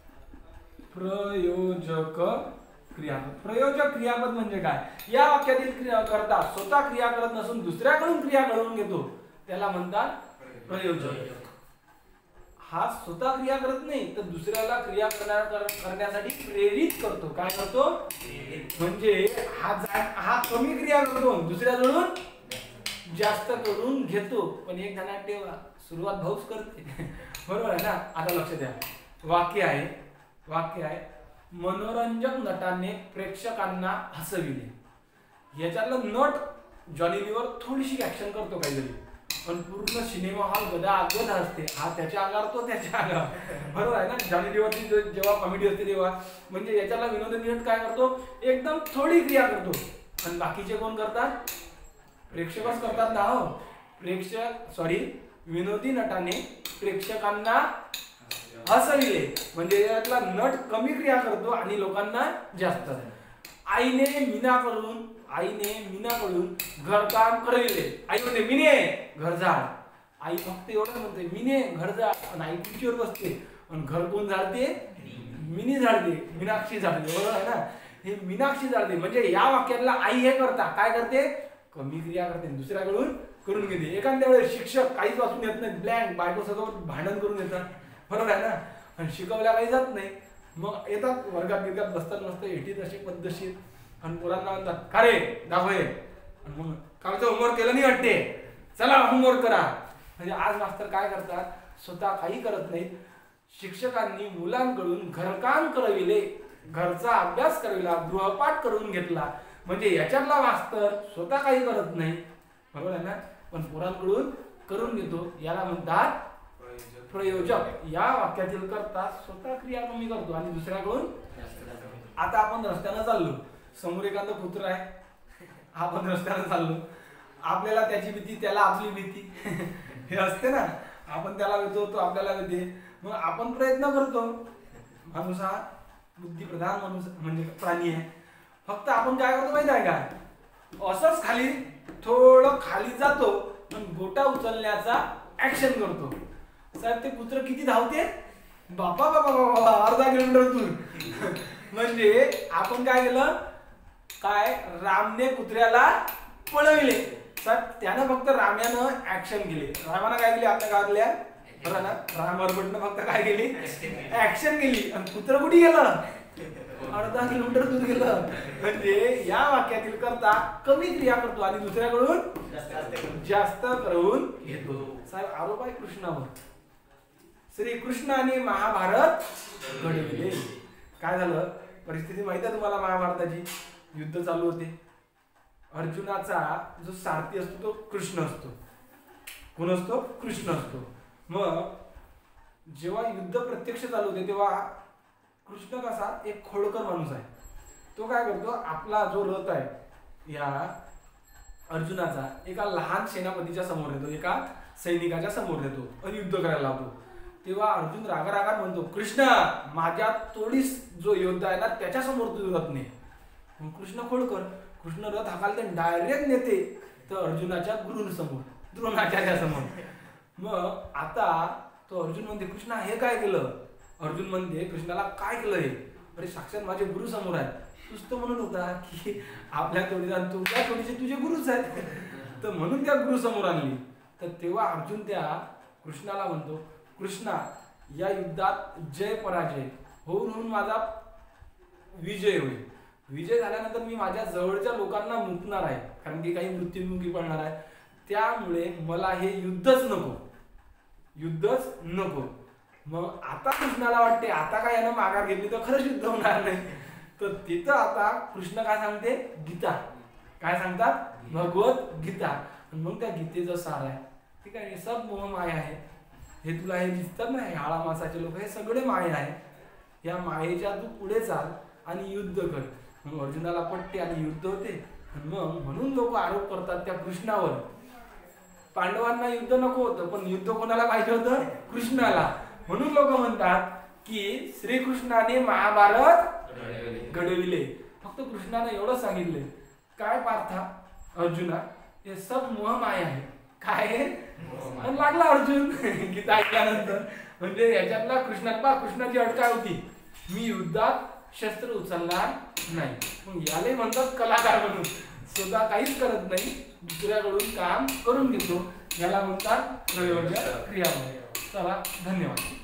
प्रयोजक क्रियापद म्हणजे काय? या वाक्यातील कर्ता स्वतः क्रिया करत नसून दुसऱ्याकडून क्रिया घडवून घेतो त्याला म्हणतात प्रयोजक. हा स्वतः क्रिया करत नाही तर दुसऱ्याला क्रिया करण्यासाठी प्रेरित करतो. काय करतो? म्हणजे हा कमी क्रिया करतो, दुसऱ्याकडून जास्त करून घेतो. पण एक ध्यानात ठेवा, सुरुवात भाऊच करते. बरोबर आहे ना? आता लक्ष द्या. वाक्य आहे मनोरंजक नटाने प्रेक्षकांना हसविले. याच्यातलं नट जॉनी लिव्हर थोडीशी ऍक्शन करतो काहीतरी, पण पूर्ण सिनेमा हॉल गदागद असते. हा त्याच्या अंगावर, तो त्याच्या अंगावर. बरोबर आहे ना? जॉनी लिव्हरची जेव्हा कॉमेडी असते तेव्हा, म्हणजे याच्यातला विनोदी नट काय करतो? एकदम थोडी क्रिया करतो. आणि बाकीचे कोण करतात? प्रेक्षकच करतात ना. हो, विनोदी नटाने प्रेक्षकांना हसविले. म्हणजे यातला नट कमी क्रिया करतो आणि लोकांना जास्त. आईने मीनाकडून घरकाम करविले. आई म्हणते मिने घर झाड. आई फक्त एवढं म्हणते मिने घर झाड, आणि आई खुर्चीवर बसते आणि घर कोण झाडते? मिनी झाडते, मीनाक्षी झाडते. बरोबर आहे ना? हे मीनाक्षी झाडते. म्हणजे या वाक्यातला आई हे करता काय करते? कमी क्रिया करते, दुसऱ्याकडून करून घेते. एखाद्या वेळेस शिक्षक काहीच वाचून येत नाही, ब्लँक बायको सगळं भांडण करून येतात. बरोबर आहे ना? आणि शिकवल्या काही जात नाही. मग येतात वर्गात बसतात मस्त एटीत असे पद्धतशीर. आणि पोरांना म्हणतात का रे दाखव हे, आणि मग कालचं होमवर्क केलं नाही वाटते, चला होमवर्क करा. म्हणजे आज मास्तर काय करतात, स्वतः काही करत नाहीत. शिक्षकांनी मुलांकडून घरकाम करविले, घरचा अभ्यास करविला, गृहपाठ करून घेतला, म्हणजे याच्यातला मास्तर स्वतः काही करत नाही, बरोबर आहे ना, पण पोरांकडून करून घेतो. याला म्हणतात प्रयोजक. या वाक्यातील करता स्वतः क्रिया कमी करतो आणि दुसऱ्याकडून. आता आपण रस्त्यानं चाललो, समोर एखादं कुत्र आहे, आपण रस्त्यानं चाललो, आपल्याला त्याची भीती, त्याला आपली भीती हे असते ना, आपण त्याला भेटतो, तो आपल्याला भेटते, मग आपण प्रयत्न करतो. माणूस हा बुद्धिप्रधान माणूस म्हणजे प्राणी आहे. फक्त आपण काय करतो माहिती आहे का, असंच खाली थोडं खाली जातो पण गोटा उचलण्याचा ऍक्शन करतो. साहेब ते कुत्र किती धावते, बापा बाबा बाबा अर्धा किलोमीटर दूर. म्हणजे आपण काय केलं, काय रामने कुत्र्याला पळविले. साहेब त्यानं फक्त राम्यानं ऍक्शन केली, रामानं काय केली आपल्या गावातल्या, बरं ना, राम बरोबरनं फक्त काय केली, ऍक्शन केली, आणि कुत्र कुठे गेलं, अर्धा किलोमीटर दूर गेलं. म्हणजे या वाक्यातील करता कमी क्रिया करतो आणि दुसऱ्याकडून जास्त करून घेतो. साहेब आरोप आहे कृष्णावर. श्रीकृष्णाने महाभारत घडविले. काय झालं, परिस्थिती माहिती आहे तुम्हाला महाभारताची, युद्ध चालू होते. अर्जुनाचा जो सारथी असतो तो कृष्ण असतो. कोण असतो, कृष्ण असतो. मग जेव्हा युद्ध प्रत्यक्ष चालू होते तेव्हा कृष्ण कसा एक खोडकर माणूस आहे. तो काय करतो, आपला जो रथ आहे या अर्जुनाचा एका लहान सेनापतीच्या समोर येतो, एका सैनिकाच्या समोर येतो आणि युद्ध करायला लावतो. तेव्हा अर्जुन रागारागात म्हणतो, कृष्ण माझ्या तोडीस जो योद्धा आहे ना त्याच्या समोर तू रथ ने. मग कृष्ण खोडकर, कृष्ण रथ हाकालते डायरेक्ट नेते तर अर्जुनाच्या गुरूंसमोर, द्रोणाचार्यासमोर. मग आता तो अर्जुन म्हणते, कृष्णा हे काय केलं. अर्जुन म्हणते कृष्णाला, काय केलं हे, अरे साक्षात माझे गुरु समोर आहेत, तूच तर म्हणून होता की आपल्या तोडीचा तुझ्या तोडीचे तुझे गुरुच आहेत, तर म्हणून त्या गुरु समोर आणली. तर तेव्हा अर्जुन त्या कृष्णाला म्हणतो, कृष्णा या युद्धात जय पराजय होऊन माझा विजय होईल. विजय झाल्यानंतर मी माझ्या जवळच्या लोकांना मुकणार आहे, कारण की काही मृत्युमुखी पडणार आहे. त्यामुळे मला हे युद्धच नको, युद्धच नको. मग आता कृष्णाला वाटते आता काय यानं माघार घेतली तर खरंच युद्ध होणार नाही. तर तिथं आता कृष्ण काय सांगते, गीता. काय सांगतात, भगवत गीता. मग त्या गीतेचं सार आहे, ठीक आहे, सब मोह माया आहे. हे तुला हे दिसतात ना, हे आळा मासाचे लोक, हे सगळे माया आहे. या मायेच्या तू पुढे चाल आणि युद्ध कर. मग अर्जुनाला पटते आणि युद्ध होते. मग म्हणून लोक आरोप करतात त्या कृष्णावर. पांडवांना युद्ध नको होतं पण युद्ध कोणाला पाहिजे होतं, कृष्णाला. म्हणून लोक म्हणतात की श्रीकृष्णाने महाभारत घडविले. फक्त कृष्णाने एवढं सांगितले, काय पार्था अर्जुना हे सब मोह माया आहे. काय लागला अर्जुन गीता ऐकल्यानंतर. म्हणजे याच्यातला कृष्णाची अट काय होती, मी युद्धात शस्त्र उचलणार नाही. मग याले म्हणतात कलाकार म्हणून, स्वतः काहीच करत नाही, दुसऱ्याकडून काम करून घेतो. याला म्हणतात प्रयोजक क्रियापद. चला धन्यवाद.